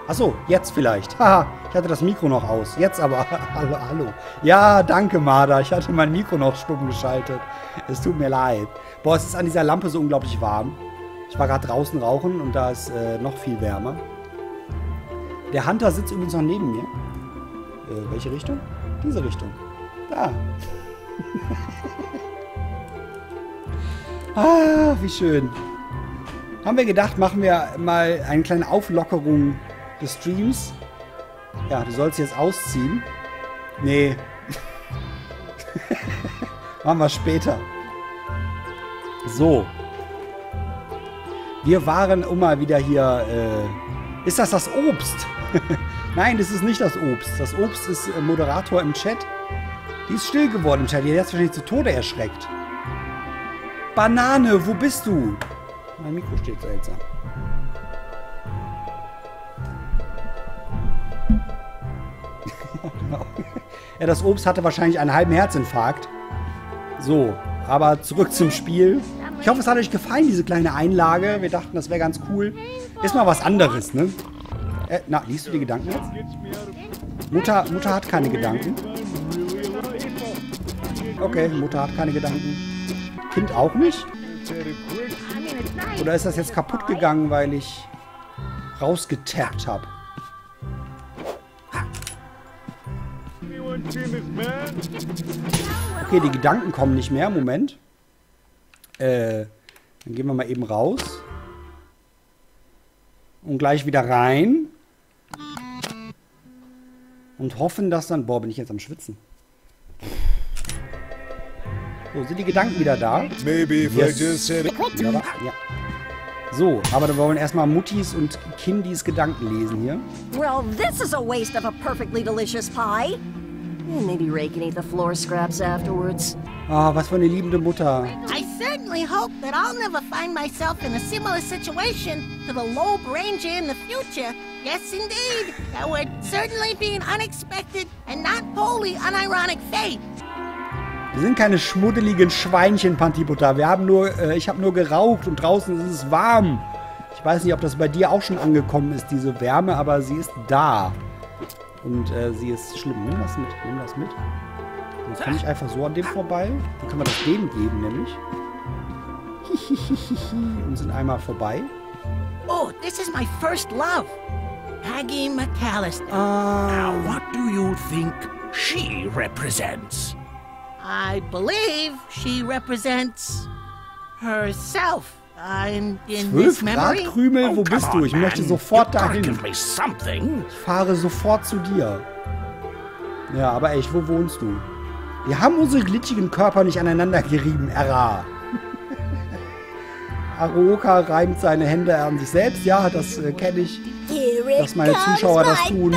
Achso, jetzt vielleicht. Haha, ich hatte das Mikro noch aus. Jetzt aber. Hallo, hallo. Ja, danke, Marder. Ich hatte mein Mikro noch stumm geschaltet. Es tut mir leid. Boah, es ist an dieser Lampe so unglaublich warm. Ich war gerade draußen rauchen und da ist noch viel wärmer. Der Hunter sitzt übrigens noch neben mir. Welche Richtung? Diese Richtung. Da. Ah, wie schön. Haben wir gedacht, machen wir mal eine kleine Auflockerung des Streams. Ja, du sollst jetzt ausziehen. Nee. Machen wir später. So. Wir waren, um mal wieder hier... ist das Obst? Nein, das ist nicht das Obst. Das Obst ist Moderator im Chat. Die ist still geworden im Chat. Die hat jetzt wahrscheinlich zu Tode erschreckt. Banane, wo bist du? Mein Mikro steht seltsam. Ja, das Obst hatte wahrscheinlich einen halben Herzinfarkt. So, aber zurück zum Spiel. Ich hoffe, es hat euch gefallen, diese kleine Einlage. Wir dachten, das wäre ganz cool. Ist mal was anderes, ne? Na, liest du die Gedanken jetzt? Mutter hat keine Gedanken. Okay, Mutter hat keine Gedanken. Kind auch nicht? Oder ist das jetzt kaputt gegangen, weil ich rausgetappt habe? Okay, die Gedanken kommen nicht mehr. Moment. Dann gehen wir mal eben raus. Und gleich wieder rein. Und hoffen, dass dann... Boah, bin ich jetzt am Schwitzen. So, sind die Gedanken wieder da? Maybe if I just said it. Ja. So, aber wir wollen erstmal Muttis und Kindis Gedanken lesen hier. Well, this is a waste of a perfectly delicious pie. And maybe Ray can eat the floor scraps afterwards. Ah, was für eine liebende Mutter. I certainly hope that I'll never find myself in a similar situation to the Loeb Ranger in the future. Yes, indeed. That would certainly be an unexpected and not wholly unironic fate. Wir sind keine schmuddeligen Schweinchen, Pantipota. Wir haben nur, ich habe nur geraucht und draußen ist es warm. Ich weiß nicht, ob das bei dir auch schon angekommen ist, diese Wärme, aber sie ist da. Und sie ist schlimm. Nimm das mit, nimm das mit. Dann kann ich einfach so an dem vorbei. Dann kann man das dem geben, nämlich. Und sind einmal vorbei. Oh, this is my first love. Maggie McAllister. Now, what do you think she represents? I believe she represents herself. In 12 Grad Krümel, wo bist du? Ich möchte sofort dahin. Ich fahre sofort zu dir. Ja, aber echt, wo wohnst du? Wir haben unsere glitschigen Körper nicht aneinander gerieben, Erra. Aroka reimt seine Hände an sich selbst. Ja, das kenne ich. Dass meine Zuschauer das tun.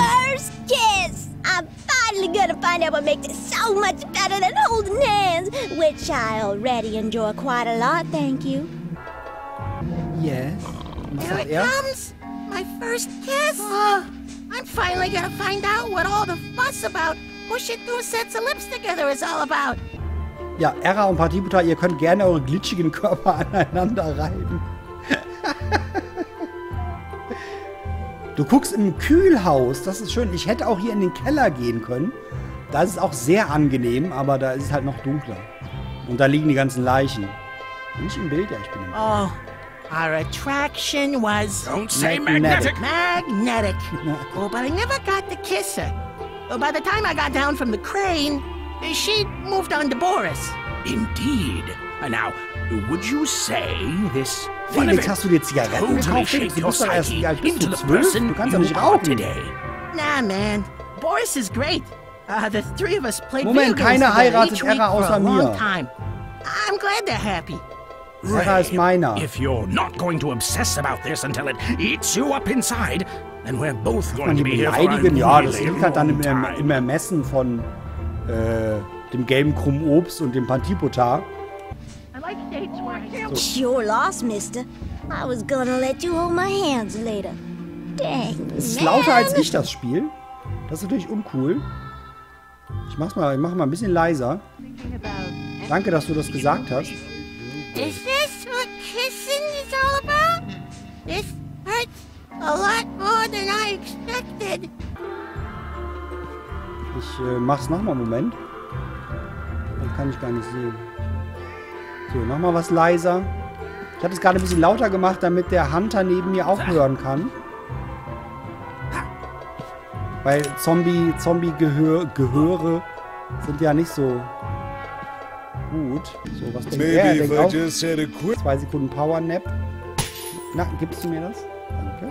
I'm gonna find out what makes it so much better than holding hands, which I already enjoy quite a lot, thank you. Yes. Here it comes! My first kiss! I'm finally gonna find out what all the fuss about pushing 2 sets of lips together is all about. Ja, Erra und Pantipota, ihr könnt gerne eure glitschigen Körper aneinander reiben. Du guckst im Kühlhaus, das ist schön. Ich hätte auch hier in den Keller gehen können. Da ist es auch sehr angenehm, aber da ist es halt noch dunkler. Und da liegen die ganzen Leichen. Bin ich im Bild? Ja, ich bin im Bild. Oh, our attraction was... Don't say magnetic. Magnetic. Oh, but I never got to kiss her. By the time I got down from the crane, she moved on to Boris. Indeed. Now, would you say this... Felix, hast du dir Zigaretten gekauft? Du bist doch erst, wie alt bist du? 12? Du kannst doch nicht rauchen. Nah, man. Boris is great. The 3 of us played Moment, keiner heiratet Erra außer mir. I'm glad they're happy. Erra ist meiner. If you're not going to obsess about this until it eats you up inside, then we're both going to be here for a really Ja, das liegt halt dann im Ermessen von dem gelben krummen Obst und dem Pantipota. Sure lost, mister. I was gonna let you hold my hands later. Dang, es ist lauter als ich, das Spiel. Das ist natürlich uncool. Ich mach mal ein bisschen leiser. Danke, dass du das gesagt hast. Is this what kissing is all about? This hurts A lot more than I expected. Ich mach's nochmal, Moment. Dann kann ich gar nicht sehen. So, nochmal was leiser. Ich habe es gerade ein bisschen lauter gemacht, damit der Hunter neben mir auch hören kann. Weil Zombie-Gehöre sind ja nicht so gut. So, was denkt er? Er denkt auch 2 Sekunden Power-Nap. Na, gibst du mir das? Danke.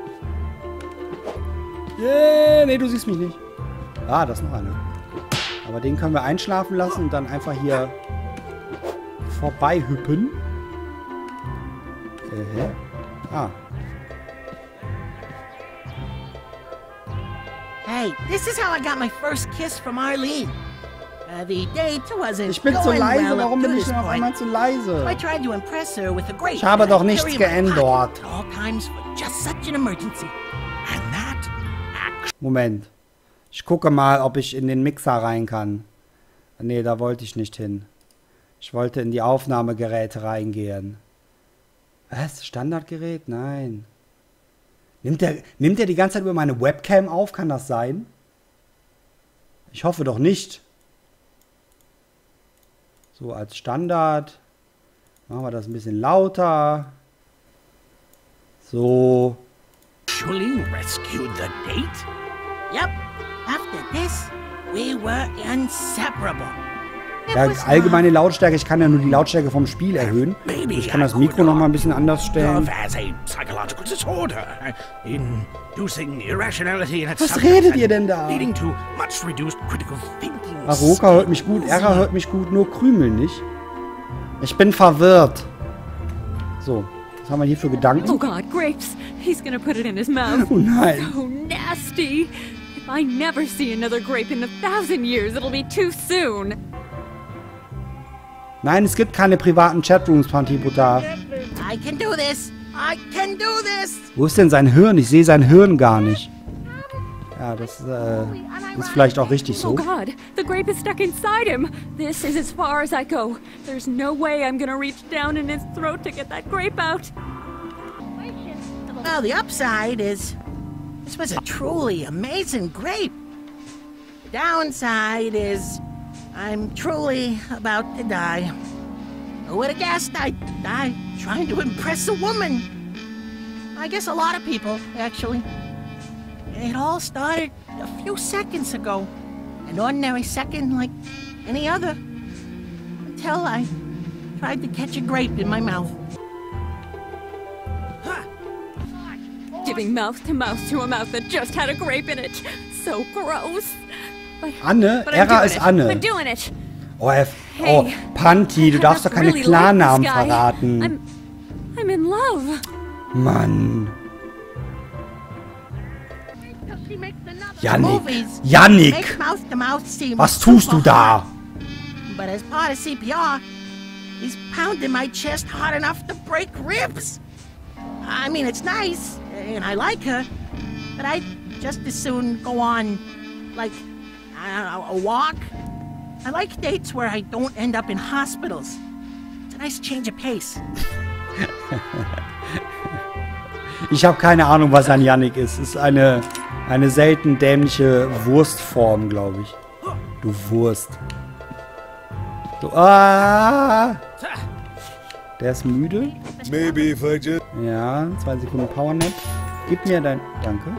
Yeah, nee, du siehst mich nicht. Ah, das ist noch eine. Aber den können wir einschlafen lassen und dann einfach hier vorbei hüppen. Ah. Hey, this is how I got my first kiss from Arlene. The date wasn't Ich bin zu leise, warum bin ich denn auf einmal zu leise? I tried to impress her with a grape. Ich habe doch nichts geändert. All times for just such an emergency. And that Moment. Ich gucke mal, ob ich in den Mixer rein kann. Nee, da wollte ich nicht hin. Ich wollte in die Aufnahmegeräte reingehen. Was? Standardgerät? Nein. Nimmt der die ganze Zeit über meine Webcam auf? Kann das sein? Ich hoffe doch nicht. So, als Standard. Machen wir das ein bisschen lauter. So. Actually rescued the date? Yep. After this, we were inseparable. Ja, allgemeine Lautstärke. Ich kann ja nur die Lautstärke vom Spiel erhöhen. Ich kann das Mikro noch mal ein bisschen anders stellen. Was redet ihr denn da? Aroka hört mich gut, Era hört mich gut, nur Krümel nicht. Ich bin verwirrt. So, was haben wir hier für Gedanken? Oh God, grapes. He's gonna put it in his mouth. Oh nein. So nasty. If I never see another grape in 1,000 years, it'll be too soon. Nein, es gibt keine privaten Chatrooms, Pantibuta. I can do this. I can do this. Wo ist denn sein Hirn? Ich sehe sein Hirn gar nicht. Ja, das ist vielleicht auch richtig so. Oh God, the grape is stuck inside him. This is as far as I go. There's no way I'm gonna reach down in his throat to get that grape out. Well, the upside is this was a truly amazing grape. The downside is I'm truly about to die. Who would have guessed I'd die trying to impress a woman? I guess a lot of people, actually. It all started a few seconds ago. An ordinary second like any other. Until I tried to catch a grape in my mouth. Giving mouth to a mouth that just had a grape in it. So gross. Anne? Era ist Anne. Oh, Panti, du darfst doch keine Klarnamen verraten. I'm in love. Mann. Yannick! Was tust du da? But as part of CPR, he's pounding my chest hard enough to break ribs. I mean, it's nice, and I like her, but I'd just as soon go on, like, I don't know, a walk. I like dates where I don't end up in hospitals. It's a nice change of pace. Ich habe keine Ahnung, was ein Yannick ist. Es ist eine selten dämliche Wurstform, glaube ich. Du Wurst. So, ah! Der ist müde. Maybe if I just... Ja, 2 Sekunden Powernap. Gib mir dein... Danke.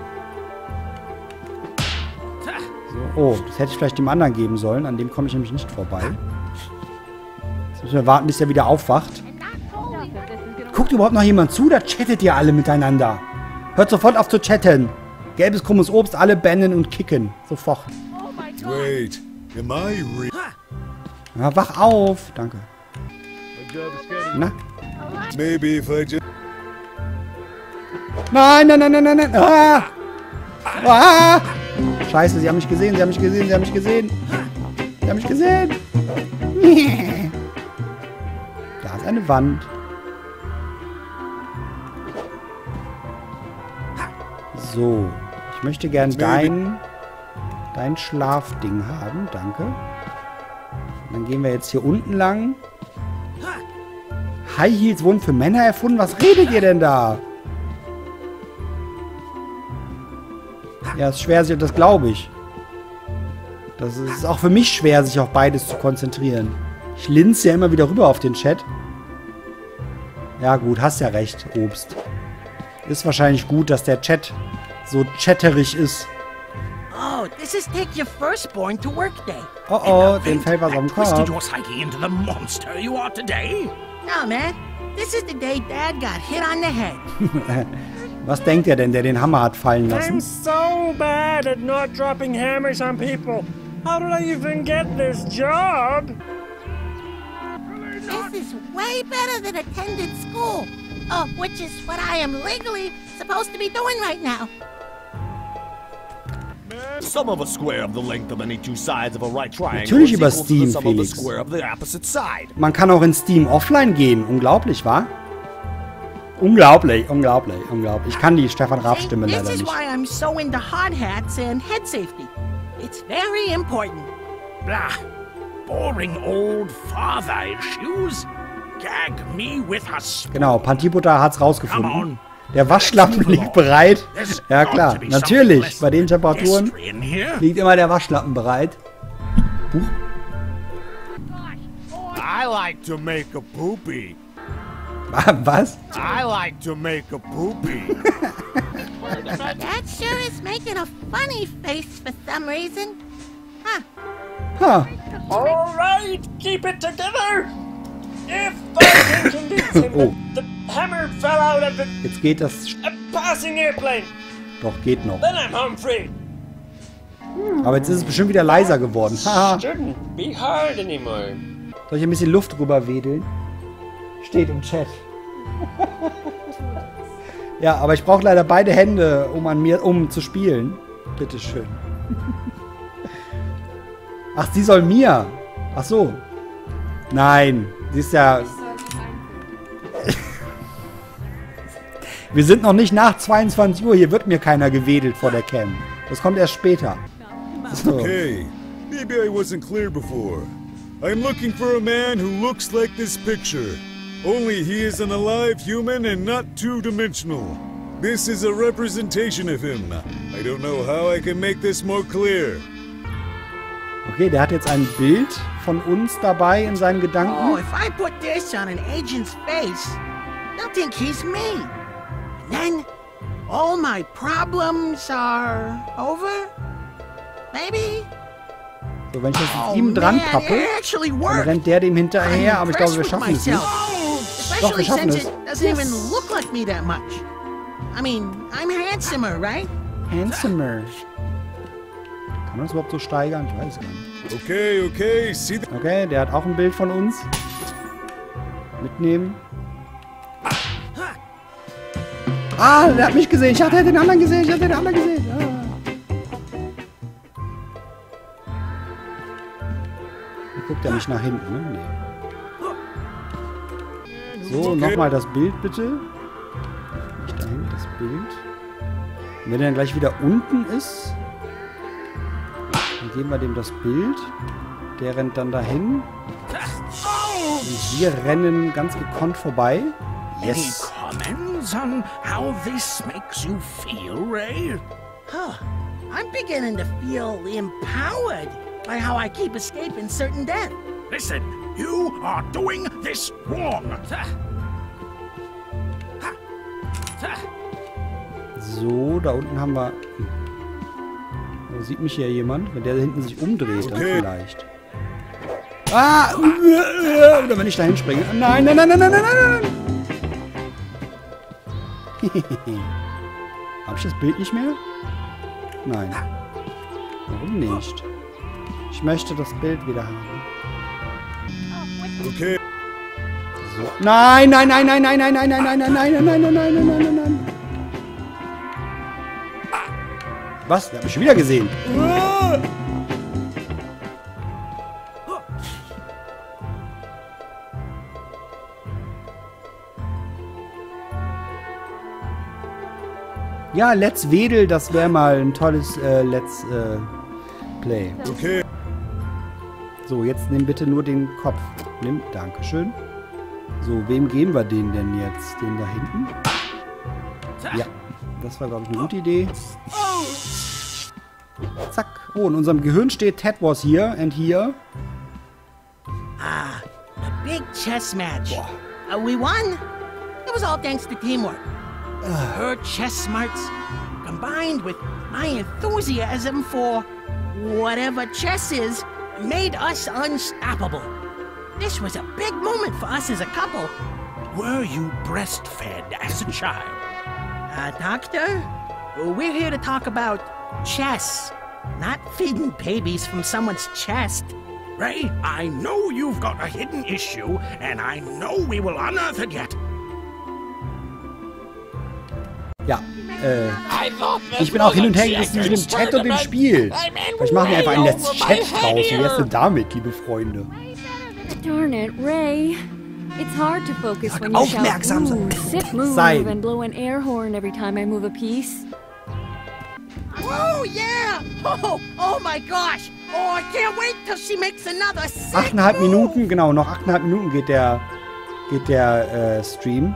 So, oh, das hätte ich vielleicht dem anderen geben sollen. An dem komme ich nämlich nicht vorbei. Jetzt müssen wir warten, bis er wieder aufwacht. Guckt überhaupt noch jemand zu? Da chattet ihr alle miteinander. Hört sofort auf zu chatten. Gelbes, krummes Obst, alle bannen und kicken. Sofort. Wait, am I real? Ja, wach auf. Danke. Na? Maybe if I just... Nein, nein, nein, nein, nein, nein. Ah! Ah! Scheiße, sie haben mich gesehen, sie haben mich gesehen, sie haben mich gesehen. Sie haben mich gesehen. Da ist eine Wand. So. Ich möchte gern dein Schlafding haben. Danke. Und dann gehen wir jetzt hier unten lang. High Heels wurden für Männer erfunden? Was redet ihr denn da? Ja, ist schwer, das glaube ich. Das ist auch für mich schwer, sich auf beides zu konzentrieren. Ich linse ja immer wieder rüber auf den Chat. Ja gut, hast ja recht, Obst. Ist wahrscheinlich gut, dass der Chat so chatterig ist. Oh, this is take your firstborn to work day. Oh oh, dem fällt was am Twisted Kopf. your psyche into the monster you are today. No, man. This is the day Dad got hit on the head. Was denkt ihr denn, der den Hammer hat fallen lassen? I'm so bad at not dropping hammers on people. How did I even get this job? This is way better than attended school. Oh, which is what I am legally supposed to be doing right now. Sum of a square of the length of any two sides of a right triangle Natürlich is über equal to the Steam, sum of the Felix. square of the opposite side. Man kann auch in Steam offline gehen. Unglaublich, wa? Unglaublich, unglaublich, unglaublich. Ich kann die Stefan Raab-Stimme This leider is nicht. why I'm so into hard hats and head safety. It's very important. Blah. Boring old father issues. Gag me with a Genau, Pantipota hat's rausgefunden. Der Waschlappen liegt bereit. Ja klar, natürlich. Bei den Temperaturen liegt immer der Waschlappen bereit. Huch. I like to make a poopy. Was? I like to make a poopy. That sure is making a funny face for some reason. Huh. Huh. All right, keep it together. If I can convince him Oh. that the hammer fell out of Jetzt geht das. a passing airplane, Doch, geht noch. then I'm home free. Aber jetzt ist es bestimmt wieder leiser geworden. Haha. Shouldn't be hard anymore. Soll ich ein bisschen Luft drüber wedeln? Steht im Chat. Ja, aber ich brauche leider beide Hände, um zu spielen. Bitteschön. Ach, sie soll mir. Ach so. Nein, sie ist ja... Wir sind noch nicht nach 22 Uhr. Hier wird mir keiner gewedelt vor der Cam. Das kommt erst später. So. Okay, maybe I wasn't clear before. I'm looking for a man who looks like this picture. Only he is an alive human and not two-dimensional. This is a representation of him. I don't know how I can make this more clear. Okay, der hat jetzt ein Bild von uns dabei in seinen Oh, Gedanken. if I put this on an agent's face, they'll think he's me. And then all my problems are over? Maybe? So, wenn ich das Oh, mit ihm dran man, pappe, it actually dann worked. rennt der dem hinterher, I'm aber ich glaube, wir impressed schaffen with es nicht. myself. Doch, wir Especially schaffen since es. it doesn't even look like me that much. I mean, I'm handsomer, right? Handsomer. Kann man das überhaupt so steigern? Ich weiß gar nicht. Okay, okay, see that? Okay, der hat auch ein Bild von uns. Mitnehmen. Ah, der hat mich gesehen. Ich dachte, er hat den anderen gesehen. Ich hatte den anderen gesehen. Ah. Guckt er nicht nach hinten, ne? Nee. So, nochmal das Bild bitte. Nicht dahin, das Bild. Und wenn er dann gleich wieder unten ist, dann geben wir dem das Bild. Der rennt dann dahin. Und wir rennen ganz gekonnt vorbei. Yes. Any comments on how this makes you feel, Ray? Huh. I'm beginning to feel empowered by how I keep escaping certain death. Listen, you are doing this wrong. So, da unten haben wir... Oh, sieht mich hier jemand? Wenn der da hinten sich umdreht, dann vielleicht. Ah! Oder wenn ich da hinspringe. Nein, nein, nein, nein, nein, nein, nein, nein! Hab ich das Bild nicht mehr? Nein. Warum nicht? Ich möchte das Bild wieder haben. Okay. So. Nein, nein, nein, nein, nein, nein, nein, nein, nein, nein, nein, nein, nein, nein, nein, nein, nein, nein. Was? Der hat mich schon wieder gesehen. Ja, Let's Wedel, das wäre mal ein tolles Let's Play. Okay. So, jetzt nimm bitte nur den Kopf. Nimm, dankeschön. So, wem geben wir den denn jetzt? Den da hinten? Ja, das war, glaube ich, eine gute Idee. Zack. Oh, in unserem Gehirn steht Ted was here and here. Ah, a big chess match. We won. It was all thanks to teamwork. Her chess smarts, combined with my enthusiasm for whatever chess is, made us unstoppable. This was a big moment for us as a couple. Were you breastfed as a child? Doctor, we're here to talk about chess, not feeding babies from someone's chest. Ray, I know you've got a hidden issue, and I know we will unearth it yet. Ja, ich bin auch hin und her gerissen zwischen dem Chat und dem Spiel. Vielleicht machen wir einfach ein Let's Chat draus. Wie wär's denn damit, liebe Freunde? Darn it, Ray. It's hard to focus when you shout, ooh, sit, move, and blow an air horn every time I move a piece. Oh, yeah! Oh my gosh! Oh, I can't wait till she makes another 8,5 Minuten, genau, noch 8,5 Minuten geht der Stream.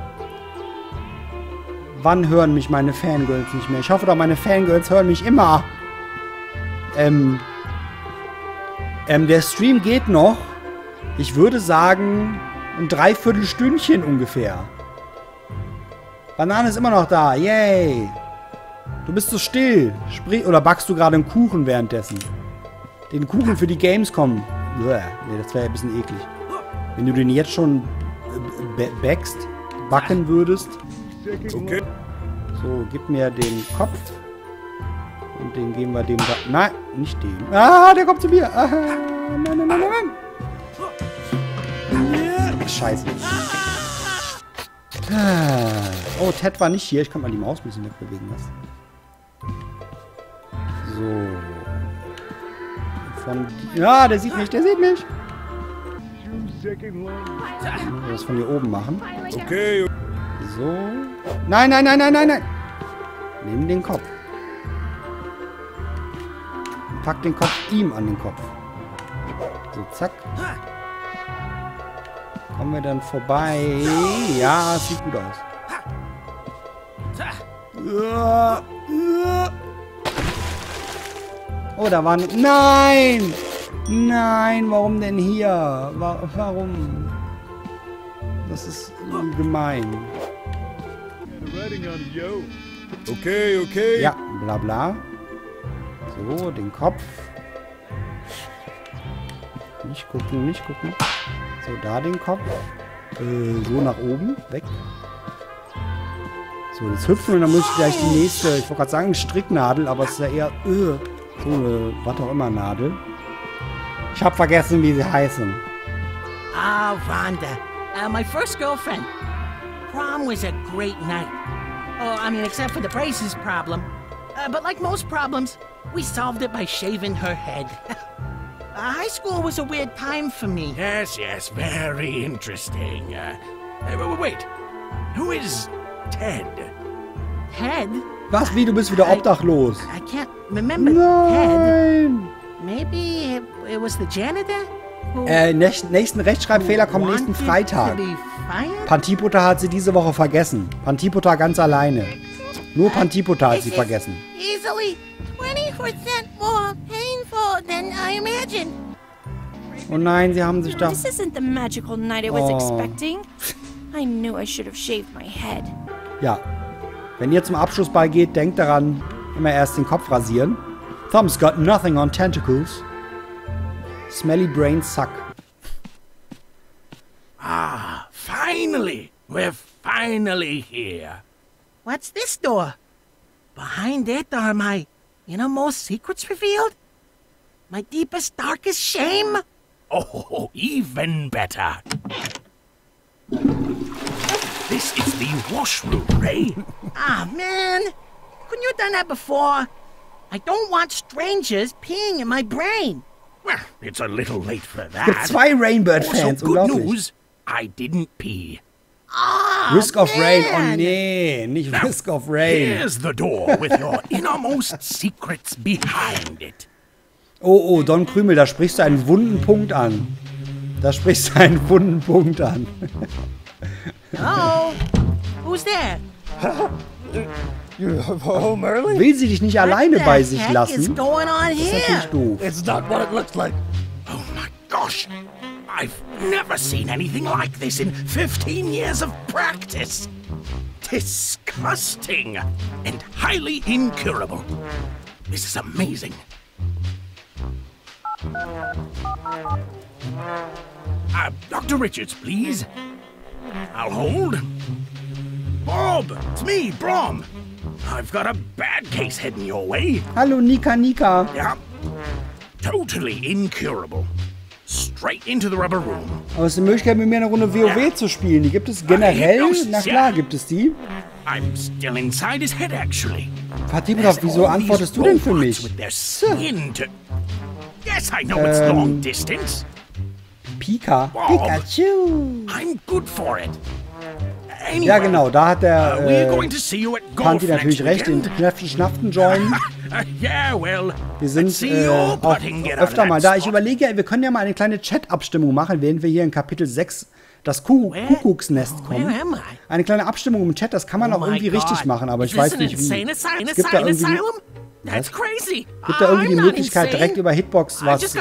Wann hören mich meine Fangirls nicht mehr? Ich hoffe doch, meine Fangirls hören mich immer. Der Stream geht noch. Ich würde sagen, ein Dreiviertelstündchen ungefähr. Banane ist immer noch da. Yay. Du bist so still. Oder backst du gerade einen Kuchen währenddessen? Den Kuchen für die Gamescom. Nee, das wäre ja ein bisschen eklig. Wenn du den jetzt schon backen würdest. Okay. So, gib mir den Kopf. Und den geben wir dem da. Nein, nicht den. Ah, der kommt zu mir. Ah, nein. Scheiße. Oh, Ted war nicht hier. Ich kann mal die Maus ein bisschen wegbewegen lassen. So. Ja, der sieht mich. Das von hier oben machen. Okay. So. Nein. Nimm den Kopf. Pack den Kopf ihm an den Kopf. So, zack. Kommen wir dann vorbei? Ja, es sieht gut aus. Oh, da waren... Nein! Nein, warum denn hier? Warum? Das ist gemein. Okay. Ja, bla bla. So, den Kopf. Nicht gucken. So, da den Kopf. So nach oben. Weg. So, jetzt hüpfen und dann muss ich gleich die nächste, ich wollte gerade sagen Stricknadel, aber es ist ja eher so eine, was auch immer, Nadel. Ich habe vergessen, wie sie heißen. Ah, Rhonda. My first girlfriend. Prom was a great night. Oh, I mean, except for the braces problem. But like most problems, we solved it by shaving her head. High school was a weird time for me. Yes, very interesting. Wait, who is Ted? Ted? Was, wie, du bist wieder obdachlos? I can't remember Ted. Maybe it was the janitor? Nächsten Rechtschreibfehler kommen nächsten Freitag. Pantipota hat sie diese Woche vergessen. Pantipota ganz alleine. Nur Pantipota hat sie vergessen. Easily 20% more painful than I imagined. Oh nein, sie haben sich da... This isn't the magical night I was expecting. I knew I should have shaved my head. Ja. Wenn ihr zum Abschlussball geht, denkt daran, immer erst den Kopf rasieren. Thumb's got nothing on tentacles. Smelly brains suck. Ah, finally! We're finally here. What's this door? Behind it are my innermost secrets revealed? My deepest, darkest shame? Oh, even better. This is the washroom, Ray. Ah, man. Couldn't you have done that before? I don't want strangers peeing in my brain. Well, it's a little late for that. Es gibt 2 Rainbird-Fans, also, good unglaublich. news, I didn't pee. Risk of Rain, oh nee, nicht Now, Risk of Rain. Here's the door with your innermost secrets behind it. Oh, Don Krümel, da sprichst du einen wunden Punkt an. Oh, who's there? Oh, Merlin? Will sie dich nicht alleine bei sich lassen? Is going on das ist natürlich doof. It's not what it looks like. Oh my gosh. I've never seen anything like this in 15 years of practice. Disgusting and highly incurable. This is amazing. Dr. Richards, please. I'll hold. Bob, it's me, Brom. I've got a bad case heading your way. Hallo, Nika. Yeah. Totally incurable. Straight into the rubber room. Aber es ist eine Möglichkeit, mit mir eine Runde WoW zu spielen. Die gibt es generell? Na klar, gibt es die. I'm still inside his head, actually. Patibra, wieso antwortest du denn für mich? Yes, I know it's long distance. Pikachu. I'm good for it. Anyway, ja, genau, da hat der Panti natürlich recht, den Schnaften joinen. Wir sind auch öfter mal da. Ich überlege ja, wir können ja mal eine kleine Chat-Abstimmung machen, während wir hier in Kapitel 6 das Kuckucksnest kommen. Eine kleine Abstimmung im Chat, das kann man auch irgendwie richtig machen, aber ich weiß nicht wie. Es gibt da irgendwie... That's crazy. Gibt da irgendwie die Möglichkeit, direkt über Hitbox was zu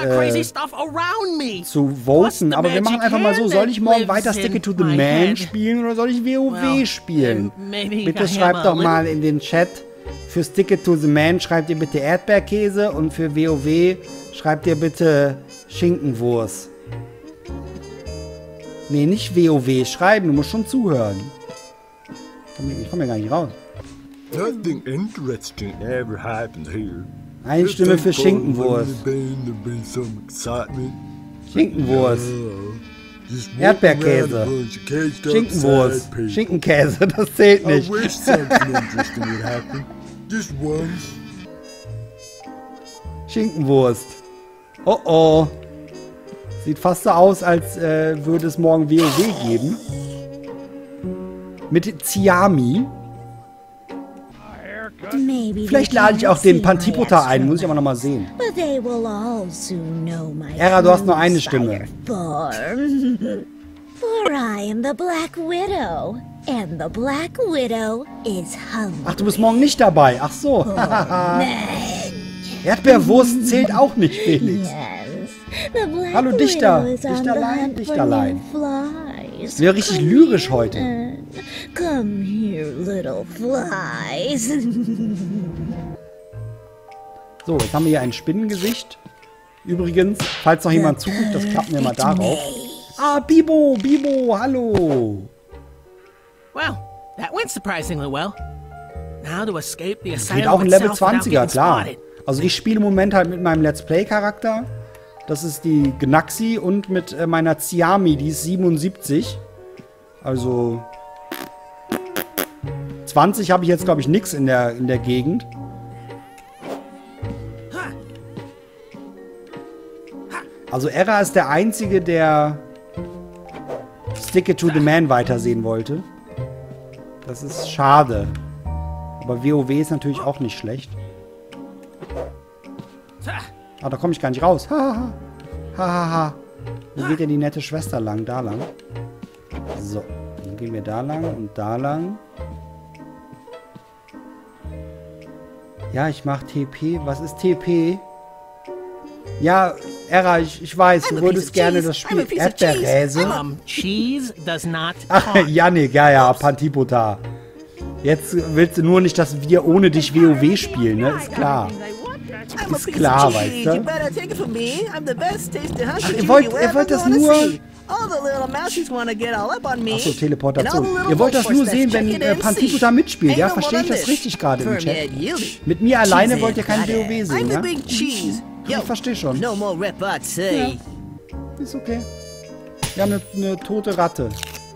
voten. Aber wir machen einfach mal so, soll ich morgen weiter Stick It to the Man spielen oder soll ich WoW spielen? Bitte schreibt doch mal in den Chat, für Stick It to the Man schreibt ihr bitte Erdbeerkäse und für WoW schreibt ihr bitte Schinkenwurst. Nee, nicht WoW schreiben, du musst schon zuhören. Ich komme ja gar nicht raus. Nothing interesting ever happens here. Eine Stimme für Schinkenwurst. Schinkenwurst. Erdbeerkäse. Schinkenwurst. Schinkenkäse, das zählt nicht. Schinkenwurst. Oh oh. Sieht fast so aus, als würde es morgen WoW geben. Mit Ziami. Vielleicht lade ich auch den Pantipota ein, muss ich aber nochmal sehen. Era, du hast nur eine Stimme. For I am the Black Widow, and the Black Widow is hungry. Ach, du bist morgen nicht dabei. Ach so. Erdbeerwurst zählt auch nicht, Felix. Hallo Dichter. Dichterlein. Es wäre richtig lyrisch heute. Come here, little flies. So, jetzt haben wir hier ein Spinnengesicht. Übrigens, falls noch jemand zuguckt, das klappen wir mal darauf. Ah, Bibo, hallo. Well, that went surprisingly well. Now to escape the asylum. Geht auch ein Level 20er, klar. Also ich spiele im Moment halt mit meinem Let's Play Charakter. Das ist die Gnaxi und mit meiner Ziami, die ist 77. Also 20 habe ich jetzt, glaube ich, nix in der Gegend. Also Era ist der Einzige, der Stick It to the Man weitersehen wollte. Das ist schade. Aber WoW ist natürlich auch nicht schlecht. Ah, da komme ich gar nicht raus. Hahaha. Wo geht denn die nette Schwester lang? Da lang. So. Dann gehen wir da lang und da lang. Ja, ich mach TP. Was ist TP? Ja, Era, ich weiß, du würdest gerne das Spiel Erdbeerkäse. Ach, Yannick, ja, Pantipota. Jetzt willst du nur nicht, dass wir ohne dich WoW spielen, ne? Ist klar. Ist klar, weißt du? Ach, ihr wollt das nur... Achso, Teleportation. Ihr wollt das nur sehen, wenn Pantipota mitspielt, ja? Verstehe ich das richtig gerade im Chat? Mit mir alleine wollt ihr kein WoW sehen, ja? Ich verstehe schon. Ja. Ist okay. Wir haben eine tote Ratte.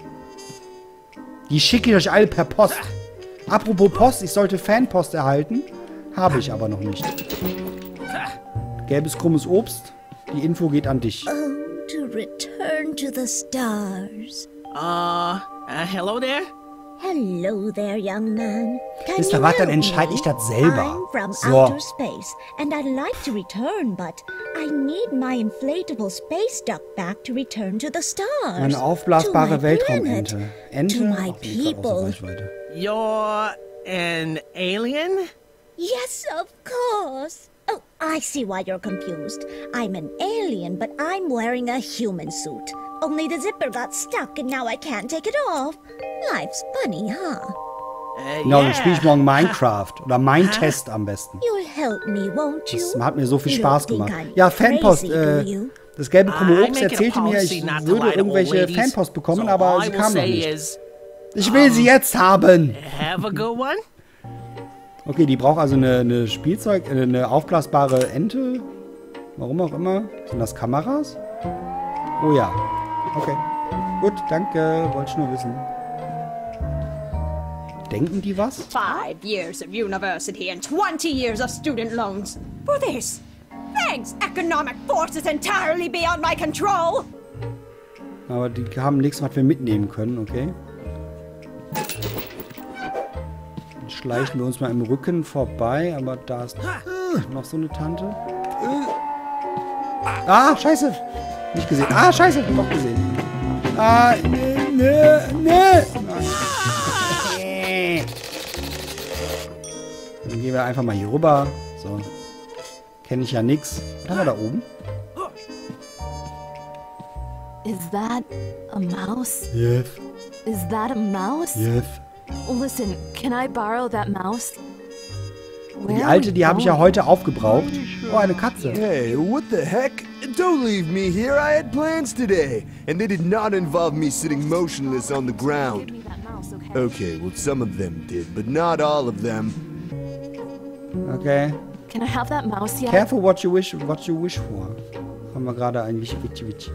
Die schicke ich euch alle per Post. Apropos Post, ich sollte Fanpost erhalten. Habe ich aber noch nicht. Gelbes, krummes Obst. Die Info geht an dich. Oh, to return to the stars. Hello there? Hello there, young man. Mr. Watt, dann entscheide ich das selber. I'm from outer space, and I'd like to return, but I need my inflatable space duck back to return to the stars. Eine aufblasbare Weltraumente. To my people. Your an alien? Yes, of course. Oh, I see why you're confused. I'm an alien, but I'm wearing a human suit. Only the zipper got stuck and now I can't take it off. Life's funny, huh? Genau, dann spiele ich morgen Minecraft. Oder Mindtest am besten. You'll help me, won't you? Das hat mir so viel Spaß gemacht. Ja, Fanpost. Das gelbe Krumme Obst erzählte mir, ich würde irgendwelche Fanpost bekommen, aber sie kam noch nicht. Ich will sie jetzt haben! Have a good one? Okay, die braucht also eine eine aufblasbare Ente. Warum auch immer. Sind das Kameras? Oh ja. Okay. Gut, danke. Wollte ich nur wissen. Denken die was? 5 years of university and 20 years of student loans. For this. Thanks, economic forces entirely beyond my control. Aber die haben nichts, was wir mitnehmen können, okay? Dann schleichen wir uns mal im Rücken vorbei, aber da ist noch so eine Tante. Ah, scheiße! Nicht gesehen. Ah, scheiße! Doch gesehen. Ah, nee. Dann gehen wir einfach mal hier rüber. So. Kenne ich ja nix. Was haben wir da oben? Is that a mouse? Yes. Is that a mouse? Yes. Listen, can I borrow that mouse? Die alte, die habe ich ja heute aufgebraucht. Oh, eine Katze. Hey, what the heck? Don't leave me here. I had plans today, and they did not involve me sitting motionless on the ground. Okay, well, some of them did, but not all of them. Okay. Can I have that mouse yet? Careful what you wish for. Haben wir gerade ein Witsch.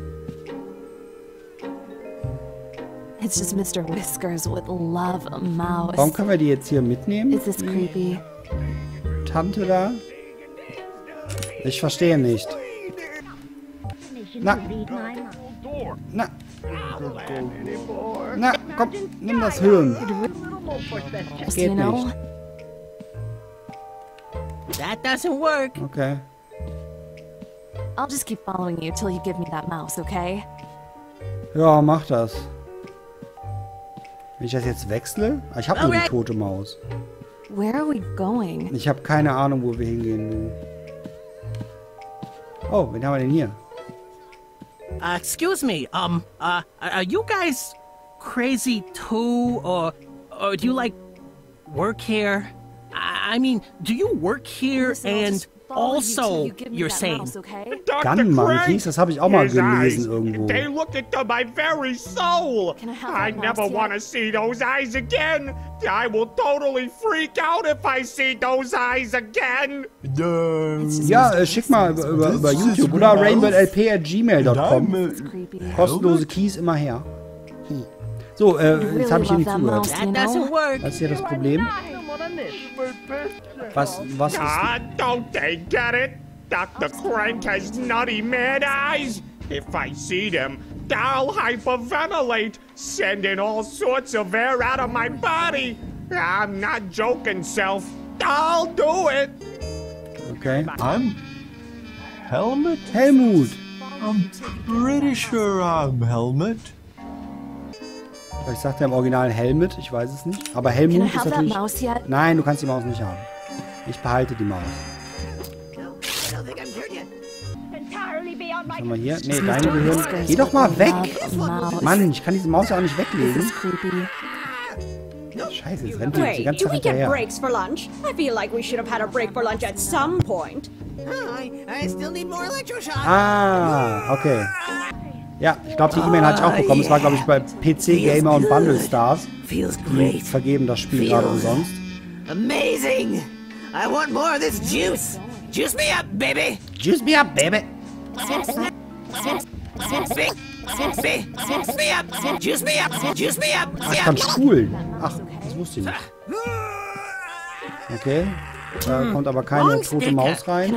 It's just Mr. Whiskers would love a mouse. Warum können wir die jetzt hier mitnehmen? Is this creepy? Tante da? Ich verstehe nicht. Na, komm, nimm das Hirn. Das geht nicht. That doesn't work. Okay. I'll just keep following you till you give me that mouse, okay? Ja, mach das. Wenn ich das jetzt wechsle? Ah, ich habe nur die tote Maus. Where are we going? Ich habe keine Ahnung, wo wir hingehen. Oh, wen haben wir denn hier? Excuse me, are you guys crazy too, or do you, like, work here? I mean, do you work here and also you're saying... Gun Monkeys, das habe ich auch mal gelesen irgendwo. They look into my very soul. I never want to see those eyes again. I will totally freak out if I see those eyes again. Ja, schick mal über YouTube oder rainbowlp@gmail.com. Kostenlose Keys immer her. So, jetzt habe ich hier nicht zugehört. Was ist hier das Problem? Was ist... Don't they get it? Dr. Crank has nutty mad eyes. If I see them, I'll hyperventilate, sending all sorts of air out of my body. I'm not joking, Self. I'll do it. Okay. I'm Helmut? Helmut. I'm pretty sure I'm Helmut. Ich sagte im Original Helmut, ich weiß es nicht. Aber Helmut ist natürlich... Nein, du kannst die Maus nicht haben. Ich behalte die Maus. Was haben wir hier? Nee, deine gehören... Geh doch mal weg! Mann, ich kann diese Maus ja auch nicht weglegen. Scheiße, jetzt rennt die ganze Zeit hinterher. breaks for lunch? I feel like we should have had a break for lunch at some point. I still need more electroshock. Ah, okay. Ja, ich glaube, die E-Mail hatte ich auch bekommen. Es war, glaube ich, bei PC Gamer und Bundle Stars. Die vergeben das Spiel gerade umsonst. Amazing! I want more of this juice. Juice me up, baby. Juice me up, baby. Juice me up. Juice me up. Ach, ich kann spulen. Ach, das wusste ich nicht. Okay. Da kommt aber keine tote Maus rein.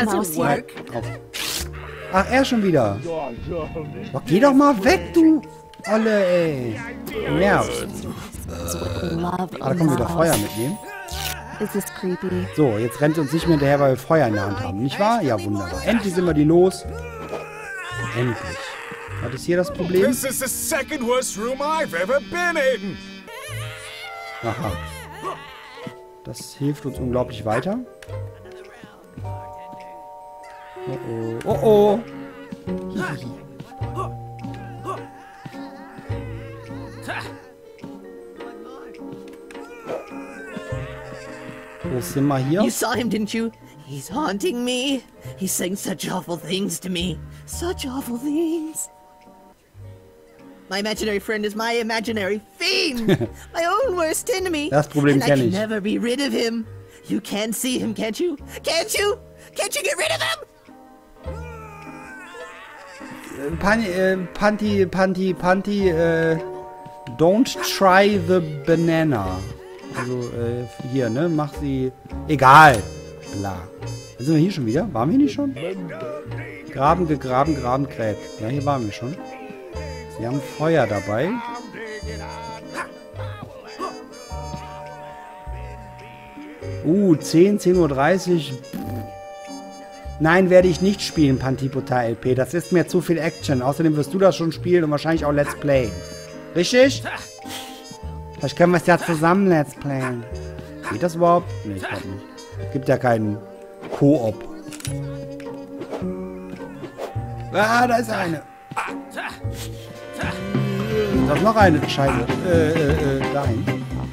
Ach, er schon wieder. Oh, geh doch mal weg, du Olle, ey. Nervt. Ah, da können wir doch Feuer mitnehmen. So, jetzt rennt uns nicht mehr hinterher, weil wir Feuer in der Hand haben, nicht wahr? Ja, wunderbar. Endlich sind wir die los. Endlich. Was ist hier das Problem? This is the second worst room I've ever been in. Aha. Das hilft uns unglaublich weiter. Oh oh. Oh oh. Hihihi. Wo sind wir hier? You saw him, didn't you? He's haunting me. He's saying such awful things to me. Such awful things. My imaginary friend is my imaginary fiend. My own worst enemy. Das Problem kenne ich. And I can never be rid of him. You can see him, can't you? Can't you? Can't you get rid of him? Panty, don't try the banana. Also, hier, ne, mach sie... Egal. Bla. Sind wir hier schon wieder? Waren wir nicht schon? Graben, gegraben, graben, gräbt. Ja, hier waren wir schon. Sie haben Feuer dabei. (10, 10:30 Uhr. Nein, werde ich nicht spielen, Pantipota LP. Das ist mir zu viel Action. Außerdem wirst du das schon spielen und wahrscheinlich auch Let's Play. Richtig? Vielleicht können wir es ja zusammen Let's Playen. Geht das überhaupt? Nee, ich glaube nicht. Es gibt ja keinen Koop. Ah, da ist eine. Da ist noch eine Scheiße. Dahin.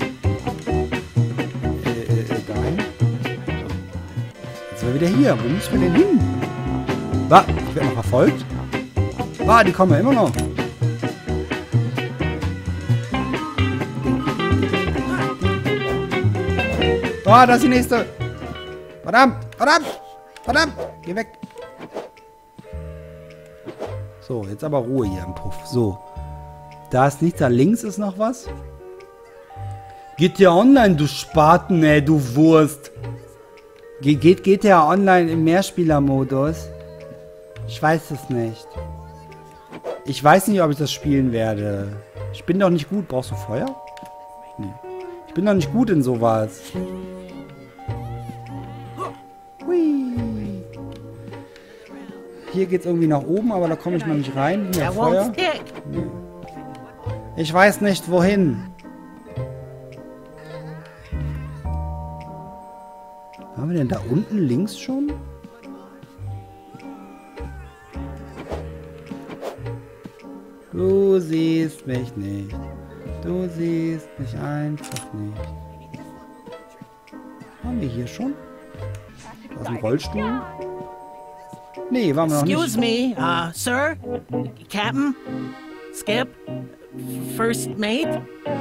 Dahin. Jetzt sind wir wieder hier. Wo müssen wir denn hin? Was? Ich werde noch verfolgt. Die kommen ja immer noch. Da ist die nächste. Verdammt, verdammt, verdammt. Geh weg. So, jetzt aber Ruhe hier im Puff. So. Da ist nichts, da links ist noch was. Geht ja online, du Spaten, ey, du Wurst. Geht ja online im Mehrspielermodus? Ich weiß es nicht. Ich weiß nicht, ob ich das spielen werde. Ich bin doch nicht gut. Brauchst du Feuer? Nee. Ich bin doch nicht gut in sowas. Hui. Hier geht's irgendwie nach oben, aber da komme ich noch nicht rein. Hier, Feuer. Nee. Ich weiß nicht, wohin. Haben wir denn da unten links schon? Du siehst mich nicht. Du siehst mich einfach nicht. Waren wir hier schon? Aus dem Rollstuhl? Nee, waren wir noch nicht. Excuse me, sir? Captain? Skip? First mate?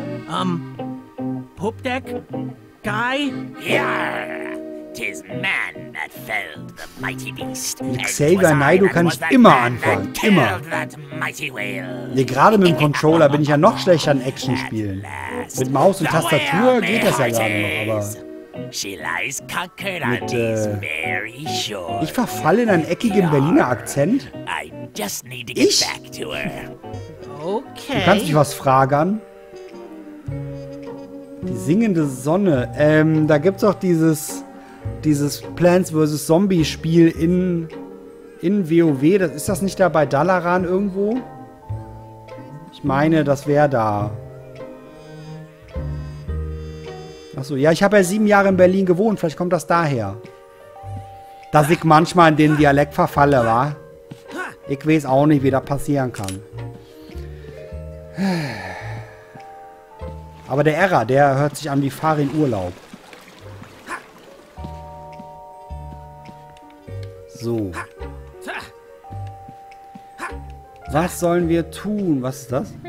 Poop deck? Guy? Yeah, 'tis man that felled the mighty beast. Mit Xavier Naidoo kann ich immer anfangen. Immer. Nee, gerade mit dem Controller bin ich ja noch schlechter in Action-Spielen. Mit Maus und Tastatur geht das ja gerade noch, aber... Mit, ich verfalle in einen eckigen Berliner Akzent. Ich? Okay. Du kannst mich was fragen. Die singende Sonne. Da gibt's doch dieses Plants vs. Zombie Spiel in WoW. Ist das nicht da bei Dalaran irgendwo? Ich meine, das wäre da. Achso, ja, ich habe ja 7 Jahre in Berlin gewohnt. Vielleicht kommt das daher. Dass ich manchmal in den Dialekt verfalle, wa? Ich weiß auch nicht, wie das passieren kann. Aber der Error, der hört sich an wie Fahr in Urlaub. So. Was sollen wir tun? Was ist das?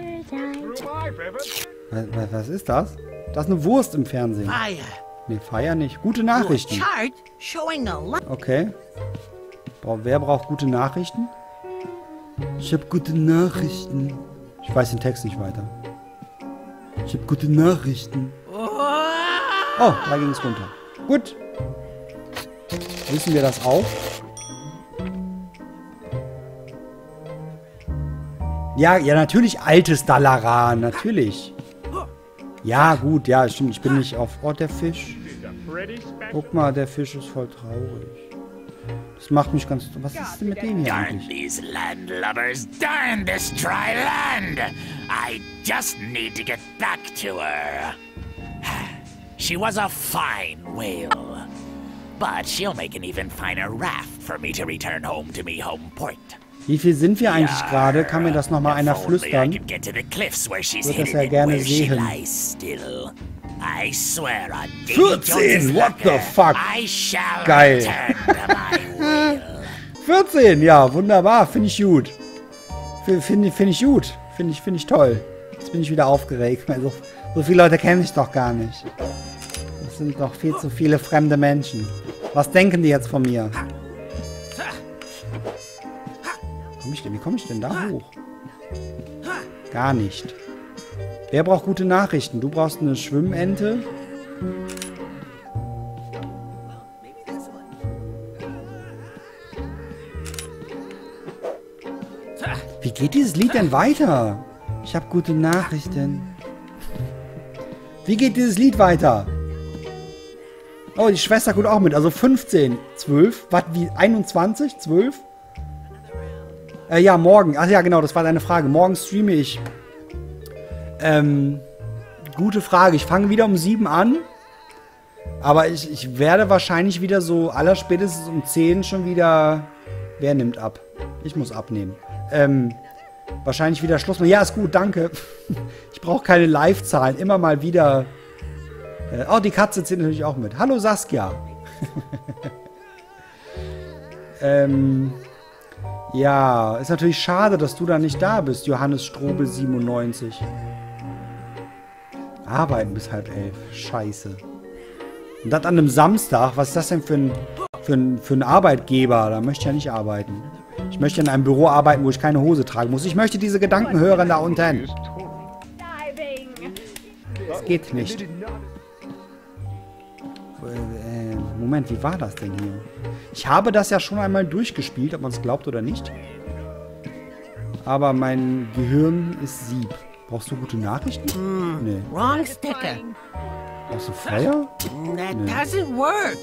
Was ist das? Das ist eine Wurst im Fernsehen. Nee, Feier nicht. Gute Nachrichten. Okay. Wer braucht gute Nachrichten? Ich habe gute Nachrichten. Ich weiß den Text nicht weiter. Ich habe gute Nachrichten. Oh, da ging es runter. Gut. Wissen wir das auch? Ja, natürlich altes Dalaran, natürlich. Ja, gut, ja, stimmt. Ich bin nicht auf... Oh, der Fisch. Guck mal, der Fisch ist voll traurig. Das macht mich ganz... Was ist denn mit dem hier eigentlich? Darn these landlubbers, darn this dry land. I just need to get back to her. She was a fine whale. But she'll make an even finer raft for me to return home to me home port. Wie viel sind wir eigentlich gerade? Kann mir das nochmal einer flüstern? Ich würde das ja gerne sehen. 14, what the fuck? Geil. 14, ja, wunderbar, finde ich gut. Finde ich gut. Finde ich toll. Jetzt bin ich wieder aufgeregt. Also, so viele Leute kenne ich doch gar nicht. Das sind doch viel zu viele fremde Menschen. Was denken die jetzt von mir? Wie komme ich denn da hoch? Gar nicht. Wer braucht gute Nachrichten? Du brauchst eine Schwimmente. Wie geht dieses Lied denn weiter? Ich habe gute Nachrichten. Wie geht dieses Lied weiter? Oh, die Schwester kommt auch mit. Also 15, 12. Was, wie 21, 12? Ja, morgen. Ach ja, genau, das war deine Frage. Morgen streame ich. Gute Frage. Ich fange wieder um 7 an. Aber ich werde wahrscheinlich wieder so allerspätestens um 10 schon wieder... Wer nimmt ab? Ich muss abnehmen. Wahrscheinlich wieder Schluss machen. Ja, ist gut, danke. Ich brauche keine Live-Zahlen. Immer mal wieder... oh, die Katze zählt natürlich auch mit. Hallo Saskia. Ja, ist natürlich schade, dass du da nicht da bist, Johannes Strobel 97. Arbeiten bis 10:30. Scheiße. Und das an einem Samstag? Was ist das denn für ein Arbeitgeber? Da möchte ich ja nicht arbeiten. Ich möchte in einem Büro arbeiten, wo ich keine Hose tragen muss. Ich möchte diese Gedanken hören da unten. Das geht nicht. Moment, wie war das denn hier? Ich habe das ja schon einmal durchgespielt, ob man es glaubt oder nicht. Aber mein Gehirn ist Sieb. Brauchst du gute Nachrichten? Nee. Wrong sticker. Brauchst du Feuer? That doesn't work.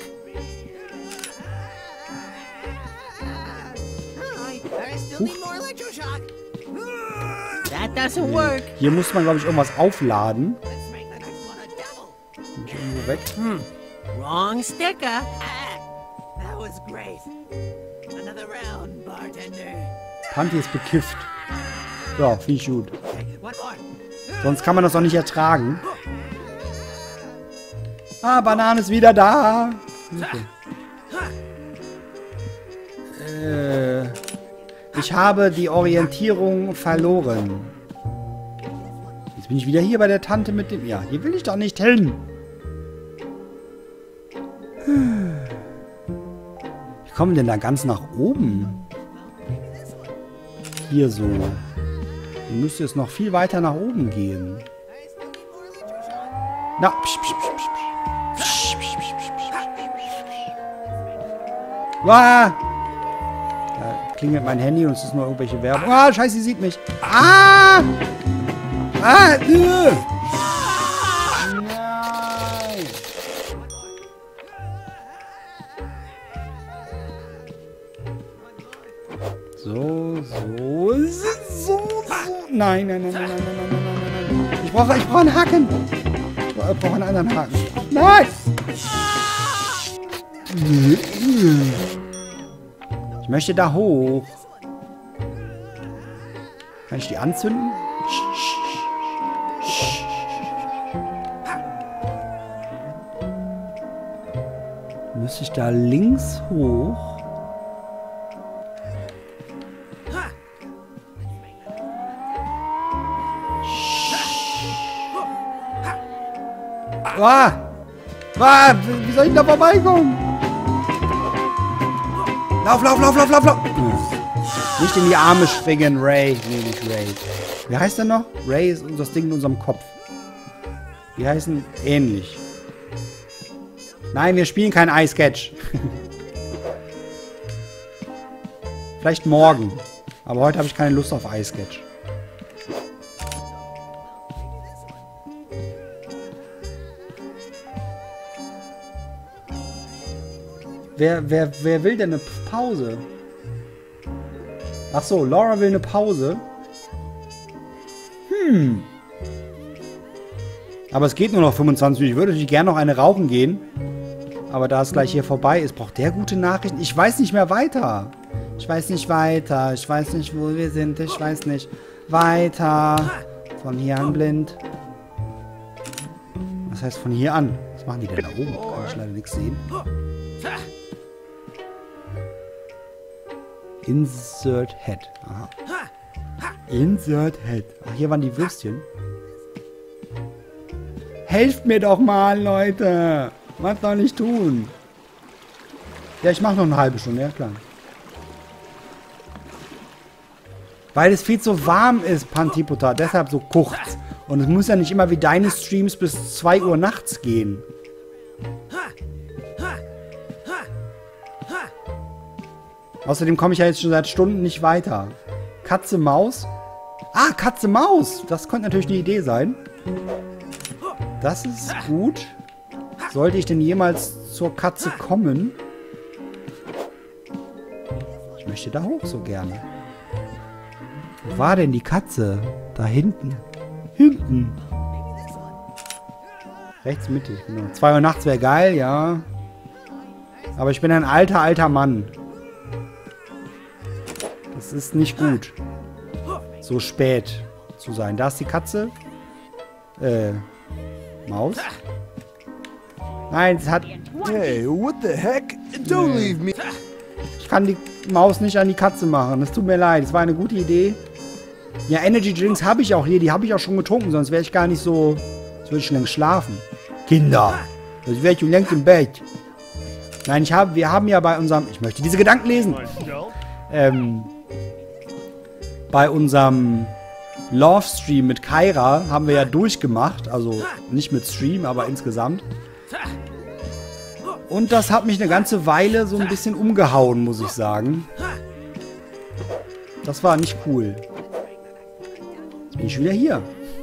That doesn't work. Hier muss man, glaube ich, irgendwas aufladen. Bin ich irgendwo weg? Wrong sticker. That was great. Another round, bartender. Panty ist bekifft. Ja, finde ich gut. Sonst kann man das auch nicht ertragen. Ah, Banane ist wieder da. Okay. Ich habe die Orientierung verloren. Jetzt bin ich wieder hier bei der Tante mit dem... Ja, hier will ich doch nicht hin. Wie kommen denn da ganz nach oben? Hier so. Dann müsste es noch viel weiter nach oben gehen. Na, psch, psch, psch, psch. Ah! Da klingelt mein Handy und es ist nur irgendwelche Werbung. Ah, scheiße, sie sieht mich. Ah! Ah! Nein! So. Nein. Ich brauche einen Haken. Ich brauche einen anderen Haken. Nein! Ich möchte da hoch. Kann ich die anzünden? Müsste ich da links hoch? Wie soll ich da vorbeikommen? Lauf! Nicht in die Arme schwingen, Ray. Nee, nicht Ray. Wie heißt der noch? Ray ist das Ding in unserem Kopf. Die heißen ähnlich. Nein, wir spielen kein Ice Catch. Vielleicht morgen. Aber heute habe ich keine Lust auf Ice Catch. Wer will denn eine Pause? Ach so, Laura will eine Pause. Aber es geht nur noch 25 Minuten. Ich würde natürlich gerne noch eine rauchen gehen. Aber da es gleich hier vorbei ist, braucht der gute Nachrichten. Ich weiß nicht mehr weiter. Ich weiß nicht weiter. Ich weiß nicht, wo wir sind. Ich weiß nicht weiter. Von hier an blind. Was heißt von hier an? Was machen die denn da oben? Kann ich leider nichts sehen. Insert Head. Aha. Insert Head. Ach, hier waren die Würstchen. Helft mir doch mal, Leute. Was soll ich tun? Ja, ich mache noch eine halbe Stunde, ja klar. Weil es viel zu warm ist, Pantipota. Deshalb so kurz. Und es muss ja nicht immer wie deine Streams bis 2 Uhr nachts gehen. Außerdem komme ich ja jetzt schon seit Stunden nicht weiter. Katze, Maus. Ah, Katze, Maus. Das könnte natürlich eine Idee sein. Das ist gut. Sollte ich denn jemals zur Katze kommen? Ich möchte da hoch so gerne. Wo war denn die Katze? Da hinten. Hinten. Rechts mittig, genau. 2 Uhr nachts wäre geil, ja. Aber ich bin ein alter Mann. Das ist nicht gut. So spät zu sein. Da ist die Katze. Maus. Nein, es hat... Hey, what the heck? Don't leave me. Ich kann die Maus nicht an die Katze machen. Das tut mir leid. Das war eine gute Idee. Ja, Energy Drinks habe ich auch hier. Die habe ich auch schon getrunken. Sonst wäre ich gar nicht so... Sonst würde ich schon längst schlafen. Kinder. Sonst wäre ich schon längst im Bett. Nein, wir haben ja bei unserem... Ich möchte diese Gedanken lesen. Bei unserem Love-Stream mit Kyra haben wir ja durchgemacht. Also nicht mit Stream, aber insgesamt. Und das hat mich eine ganze Weile so ein bisschen umgehauen, muss ich sagen. Das war nicht cool. Jetzt bin ich wieder hier.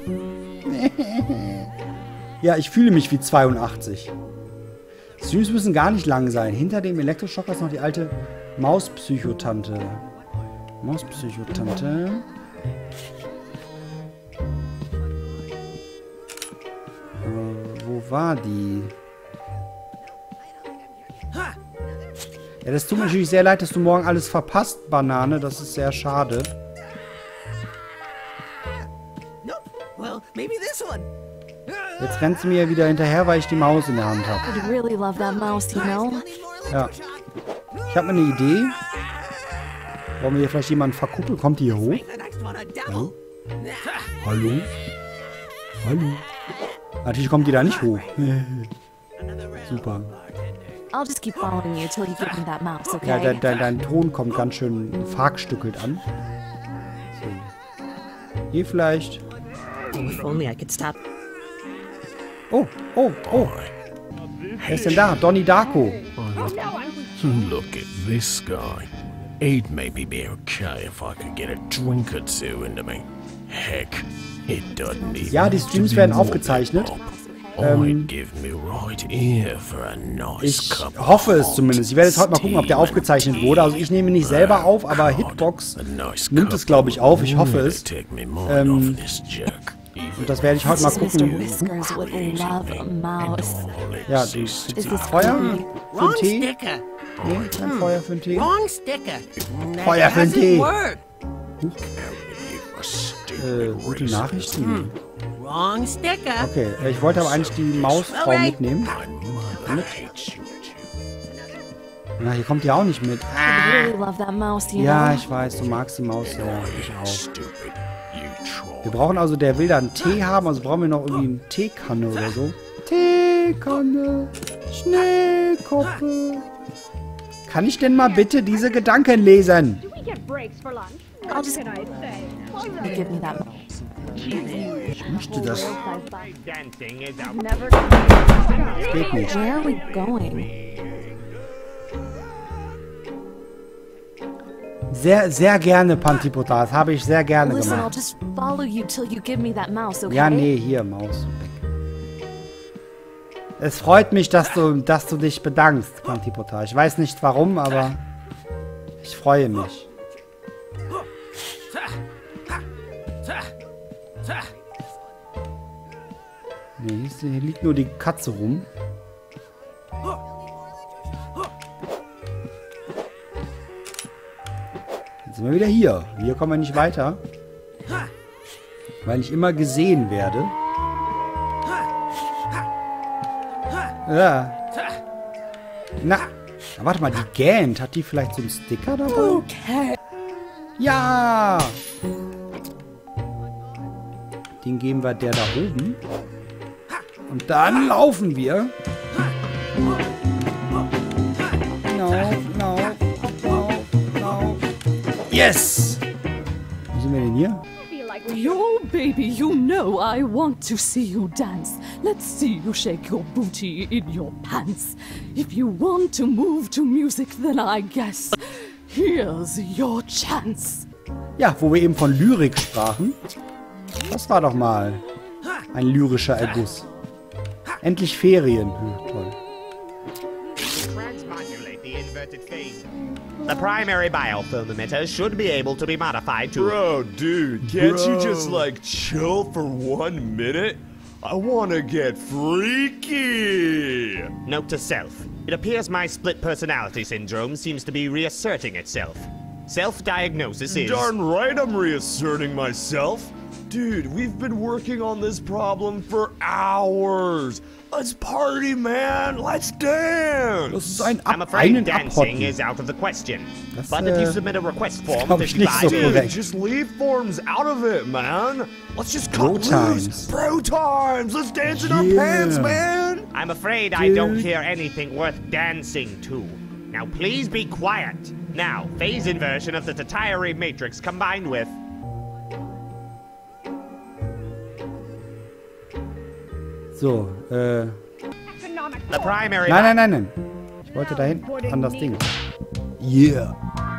Ja, ich fühle mich wie 82. Streams müssen gar nicht lang sein. Hinter dem Elektroschocker ist noch die alte Mauspsychotante. Mauspsychotante. Wo war die? Ja, das tut mir natürlich sehr leid, dass du morgen alles verpasst, Banane. Das ist sehr schade. Jetzt rennt sie mir wieder hinterher, weil ich die Maus in der Hand habe. Ja. Ich habe eine Idee. Wollen wir hier vielleicht jemanden verkuppeln? Kommt die hier hoch? Hallo? Hallo? Hallo? Natürlich kommt die da nicht hoch. Super. Ja, dein Ton kommt ganz schön verhackstückelt an. So. Hier vielleicht. Oh. Wer ist denn da? Donnie Darko. Look at this guy. It'd maybe be okay if I could get a drink or two into me. Heck, it doesn't even. Ja, die Streams werden aufgezeichnet. Ich hoffe es zumindest. Ich werde jetzt heute mal gucken, ob der aufgezeichnet wurde. Also ich nehme nicht selber auf, aber Hitbox nimmt es, glaube ich, auf. Ich hoffe es. Und das werde ich heute mal gucken. Ja, ist das Feuer für den Tee? Nee, kein Feuer für den Tee. Feuer für den Tee. Gute Nachrichten. Okay, ich wollte aber eigentlich die Mausfrau mitnehmen. Na, hier kommt die auch nicht mit. Ja, ich weiß, du magst die Maus. Ja, ich auch. Wir brauchen also, der will da einen Tee haben, also brauchen wir noch irgendwie eine Teekanne oder so. Teekanne, Schneekoppe. Kann ich denn mal bitte diese Gedanken lesen? Ich möchte das. Das geht nicht. Where are we going? Sehr, sehr gerne, Pantipota. Das habe ich sehr gerne gemacht. Ja, nee, hier, Maus. Es freut mich, dass du dich bedankst, Pantipota. Ich weiß nicht warum, aber ich freue mich. Nee, hier liegt nur die Katze rum. Jetzt sind wir wieder hier. Hier kommen wir nicht weiter. Weil ich immer gesehen werde. Ja. Na, warte mal, die gähnt. Hat die vielleicht so einen Sticker dabei? Okay. Ja! Den geben wir der da oben. Und dann laufen wir. Lauf. Yes! Wo sind wir denn hier? Yo, baby, you know I want to see you dance. Let's see you shake your booty in your pants. If you want to move to music, then I guess here's your chance. Ja, wo wir eben von Lyrik sprachen. Das war doch mal ein lyrischer Erguss. Endlich Ferien. Hm, toll. The primary biofilm emitter should be able to be modified to... Bro, dude, can't you just, like, chill for 1 minute? I wanna get freaky! Note to self. It appears my split personality syndrome seems to be reasserting itself. Self-diagnosis is... Darn right I'm reasserting myself! Dude, we've been working on this problem for hours! Let's party, man! Let's dance! Das ist ein I'm afraid einen dancing Abhotten. is out of the question. Das, But if you submit a request form, glaub ich nicht so korrekt. Just leave forms out of it, man! Let's just cut Bro loose! times. Bro times! Let's dance in our Yeah. pants, man! I'm afraid I don't hear anything worth dancing to. Now please be quiet. Now, phase inversion of the Tatayari matrix combined with... So, The primary... Nein. Ich wollte dahin an das Ding. Yeah.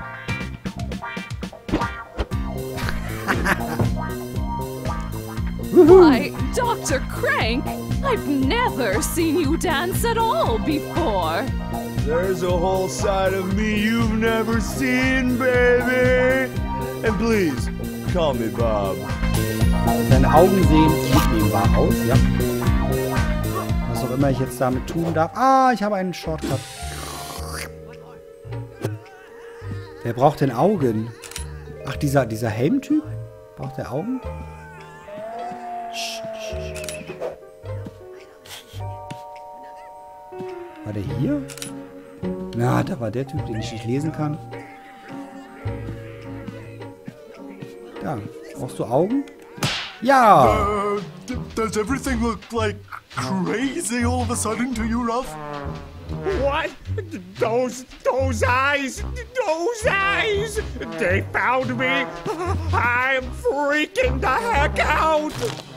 Why, Dr. Crank, I've never seen you dance at all before. There's a whole side of me you've never seen, baby! And please, call me Bob. Deine Augen sehen mitnehmbar aus, ja. Was auch immer ich jetzt damit tun darf. Ah, ich habe einen Shortcut. Wer braucht denn Augen? Ach, dieser Helmtyp? Braucht der Augen? War der hier? Na, da war der Typ, den ich nicht lesen kann. Da. Brauchst du Augen? Ja! Does everything look like crazy all of a sudden to you, Ruff? What? Those eyes! Those eyes! They found me! I'm freaking the heck out!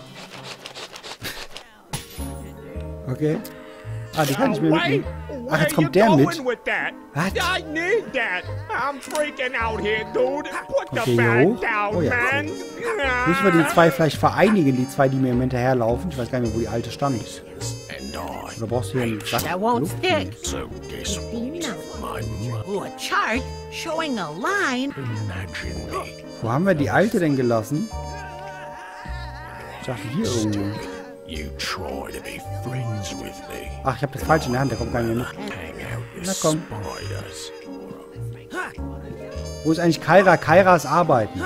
Okay. Ah, die kann ich mir mitnehmen. Ach, jetzt kommt der mit. Was? I need that! I'm freaking out here, dude! Put Okay, the hier bag hoch. down, Oh ja. man! Müssen wir die zwei vielleicht vereinigen, die zwei, die mir hinterherlaufen? Ich weiß gar nicht mehr, wo die alte stand. Oder brauchst du hier einen Sack? That won't Luft? stick. So desperate, my Ooh, a chart showing a line. imagine me. Wo haben wir die alte denn gelassen? Ich dachte hier irgendwo. You try to be friends with me. Ach, ich habe das falsch in der Hand, der kommt gar nicht mehr mit. Hang out with Na komm. spiders. Wo ist eigentlich Kaira? Kaira ist arbeiten.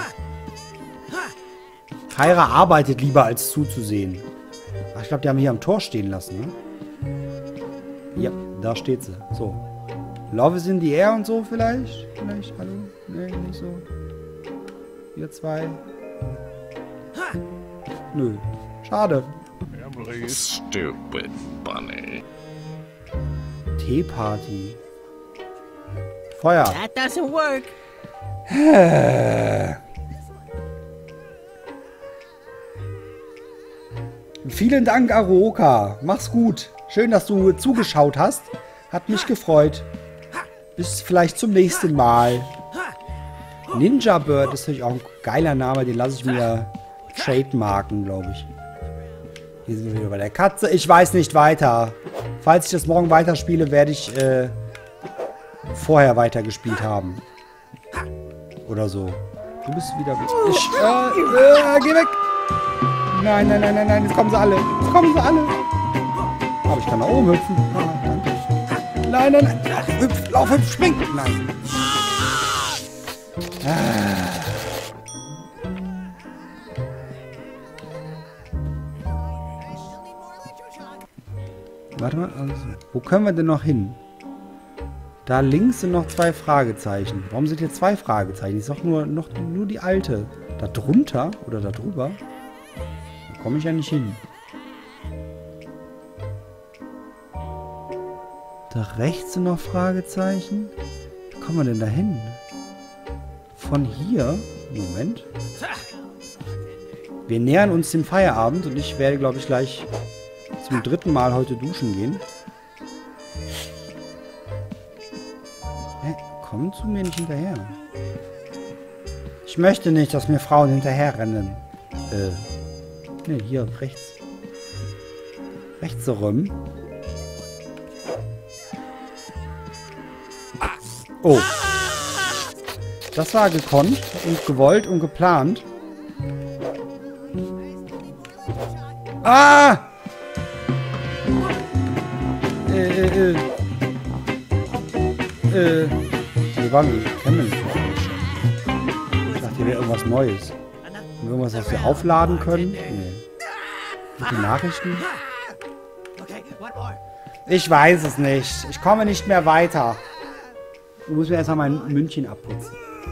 Kaira arbeitet lieber, als zuzusehen. Ach, ich glaube, die haben hier am Tor stehen lassen, ne? Ja, da steht sie. So. Love is in the air und so vielleicht? Vielleicht? Hallo? Nee, nicht so. Wir zwei. Nö. Schade. Emily is stupid, bunny. Teeparty. Feuer. That doesn't work. Vielen Dank, Aroka. Mach's gut. Schön, dass du zugeschaut hast. Hat mich gefreut. Bis vielleicht zum nächsten Mal. Ninja Bird ist natürlich auch ein geiler Name. Den lasse ich mir trademarken, glaube ich. Hier sind wir wieder bei der Katze. Ich weiß nicht weiter. Falls ich das morgen weiterspiele, werde ich vorher weitergespielt haben. Oder so. Du bist wieder weg. Geh weg. Nein, nein, nein, nein, nein, jetzt kommen sie alle. Jetzt kommen sie alle. Aber ich kann nach oben hüpfen. Ah, danke. Nein, nein, nein. Hüpf, lauf, hüpf, spring. Nein. Warte mal, also, wo können wir denn noch hin? Da links sind noch 2 Fragezeichen. Warum sind hier 2 Fragezeichen? Ist doch nur die alte. Da drunter oder da drüber? Da komme ich ja nicht hin. Da rechts sind noch Fragezeichen. Wie kommen wir denn da hin? Von hier? Moment. Wir nähern uns dem Feierabend und ich werde, glaube ich, gleich zum 3. Mal heute duschen gehen. Hä? Komm zu mir nicht hinterher. Ich möchte nicht, dass mir Frauen hinterher rennen. Ne, hier rechts. Rechts rum. Oh. Das war gekonnt und gewollt und geplant. Ah! Hier waren wir. Kennen wir nicht. Ich dachte, hier wäre irgendwas Neues. Irgendwas, was wir aufladen können? Nee. Die Nachrichten? Ich weiß es nicht. Ich komme nicht mehr weiter. Ich muss mir erstmal mein Mündchen abputzen.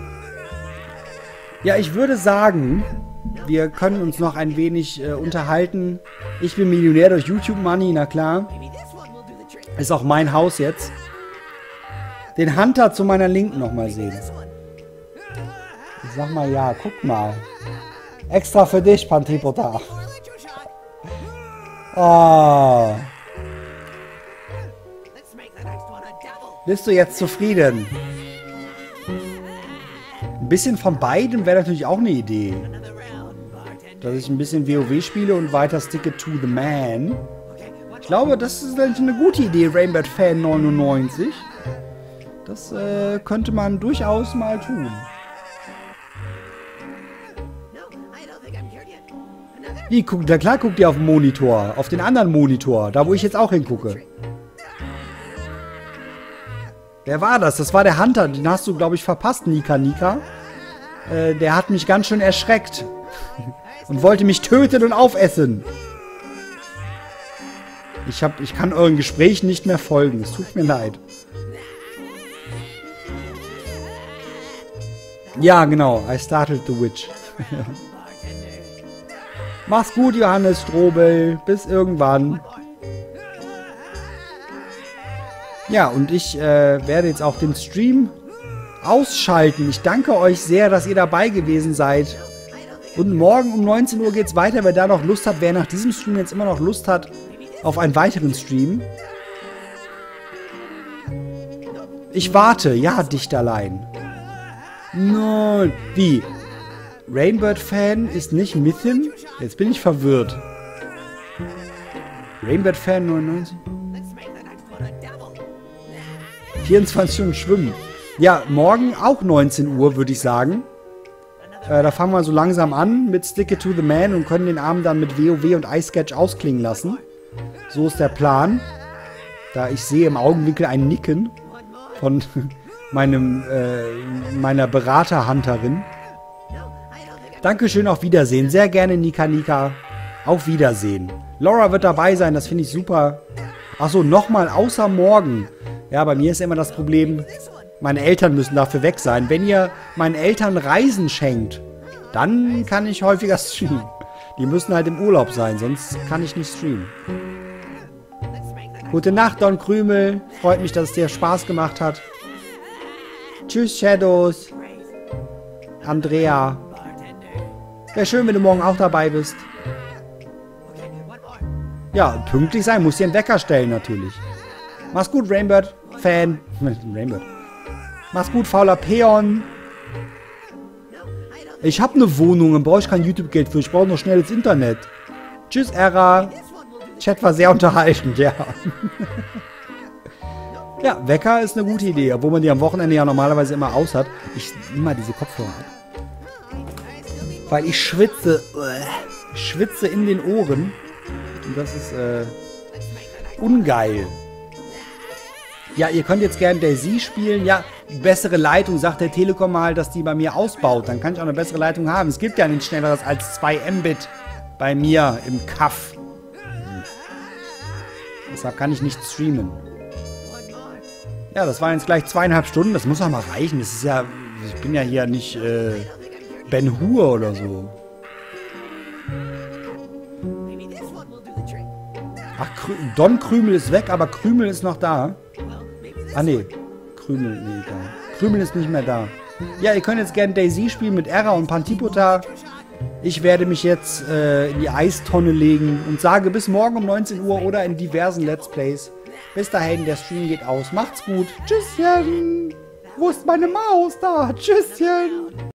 Ja, ich würde sagen, wir können uns noch ein wenig unterhalten. Ich bin Millionär durch YouTube Money, na klar. Ist auch mein Haus jetzt. Den Hunter zu meiner Linken nochmal sehen. Ich sag mal ja, guck mal. Extra für dich, Pantipota. Oh. Bist du jetzt zufrieden? Ein bisschen von beidem wäre natürlich auch eine Idee. Dass ich ein bisschen WoW spiele und weiter sticke to the man. Ich glaube, das ist eine gute Idee, Rainbird Fan 99. Das könnte man durchaus mal tun. Wie, na klar guckt ihr auf den Monitor. Auf den anderen Monitor. Da, wo ich jetzt auch hingucke. Wer war das? Das war der Hunter. Den hast du, glaube ich, verpasst, Nika. Der hat mich ganz schön erschreckt. Und wollte mich töten und aufessen. Ich kann euren Gesprächen nicht mehr folgen. Es tut mir leid. Ja, genau. I started the witch. Mach's gut, Johannes Strobel. Bis irgendwann. Ja, und ich werde jetzt auch den Stream ausschalten. Ich danke euch sehr, dass ihr dabei gewesen seid. Und morgen um 19 Uhr geht's weiter. Wer da noch Lust hat, wer nach diesem Stream jetzt immer noch Lust hat auf einen weiteren Stream. Ich warte. Ja, Dichterlein. Nein. Wie? Rainbird-Fan ist nicht Mythin? Jetzt bin ich verwirrt. Rainbird-Fan 99? 24 Stunden schwimmen. Ja, morgen auch 19 Uhr, würde ich sagen. Da fangen wir so langsam an mit Stick It to the Man und können den Abend dann mit WoW und iSketch ausklingen lassen. So ist der Plan. Da ich sehe im Augenwinkel ein Nicken von meiner Berater-Hunterin. Dankeschön, auf Wiedersehen. Sehr gerne, Nika. Auf Wiedersehen. Laura wird dabei sein, das finde ich super. Achso, nochmal, außer morgen. Ja, bei mir ist immer das Problem, meine Eltern müssen dafür weg sein. Wenn ihr meinen Eltern Reisen schenkt, dann kann ich häufiger streamen. Die müssen halt im Urlaub sein, sonst kann ich nicht streamen. Gute Nacht, Don Krümel. Freut mich, dass es dir Spaß gemacht hat. Tschüss, Shadows. Andrea. Wäre schön, wenn du morgen auch dabei bist. Ja, pünktlich sein. Muss dir einen Wecker stellen, natürlich. Mach's gut, Rainbird-Fan. Rainbird. Mach's gut, fauler Peon. Ich hab eine Wohnung und brauche ich kein YouTube-Geld für. Ich brauche noch schnelles Internet. Tschüss, Era. Chat war sehr unterhaltend, ja. Ja, Wecker ist eine gute Idee, obwohl man die am Wochenende ja normalerweise immer aus hat. Ich nehme mal diese Kopfhörer ab. Weil ich schwitze. Ich schwitze in den Ohren. Und das ist, ungeil. Ja, ihr könnt jetzt gerne Daisy spielen. Ja, bessere Leitung, sagt der Telekom mal, dass die bei mir ausbaut. Dann kann ich auch eine bessere Leitung haben. Es gibt ja nichts Schnelleres als 2 Mbit bei mir im Kaff. Deshalb kann ich nicht streamen. Ja, das waren jetzt gleich 2,5 Stunden. Das muss auch mal reichen. Das ist ja... Ich bin ja hier nicht Ben Hur oder so. Ach, Don Krümel ist weg, aber Krümel ist noch da. Ah, nee. Krümel, nee, egal. Krümel ist nicht mehr da. Ja, ihr könnt jetzt gerne Daisy spielen mit Era und Pantipota. Ich werde mich jetzt in die Eistonne legen und sage bis morgen um 19 Uhr oder in diversen Let's Plays. Bis dahin, der Stream geht aus. Macht's gut. Tschüsschen. Wo ist meine Maus? Da. Tschüsschen.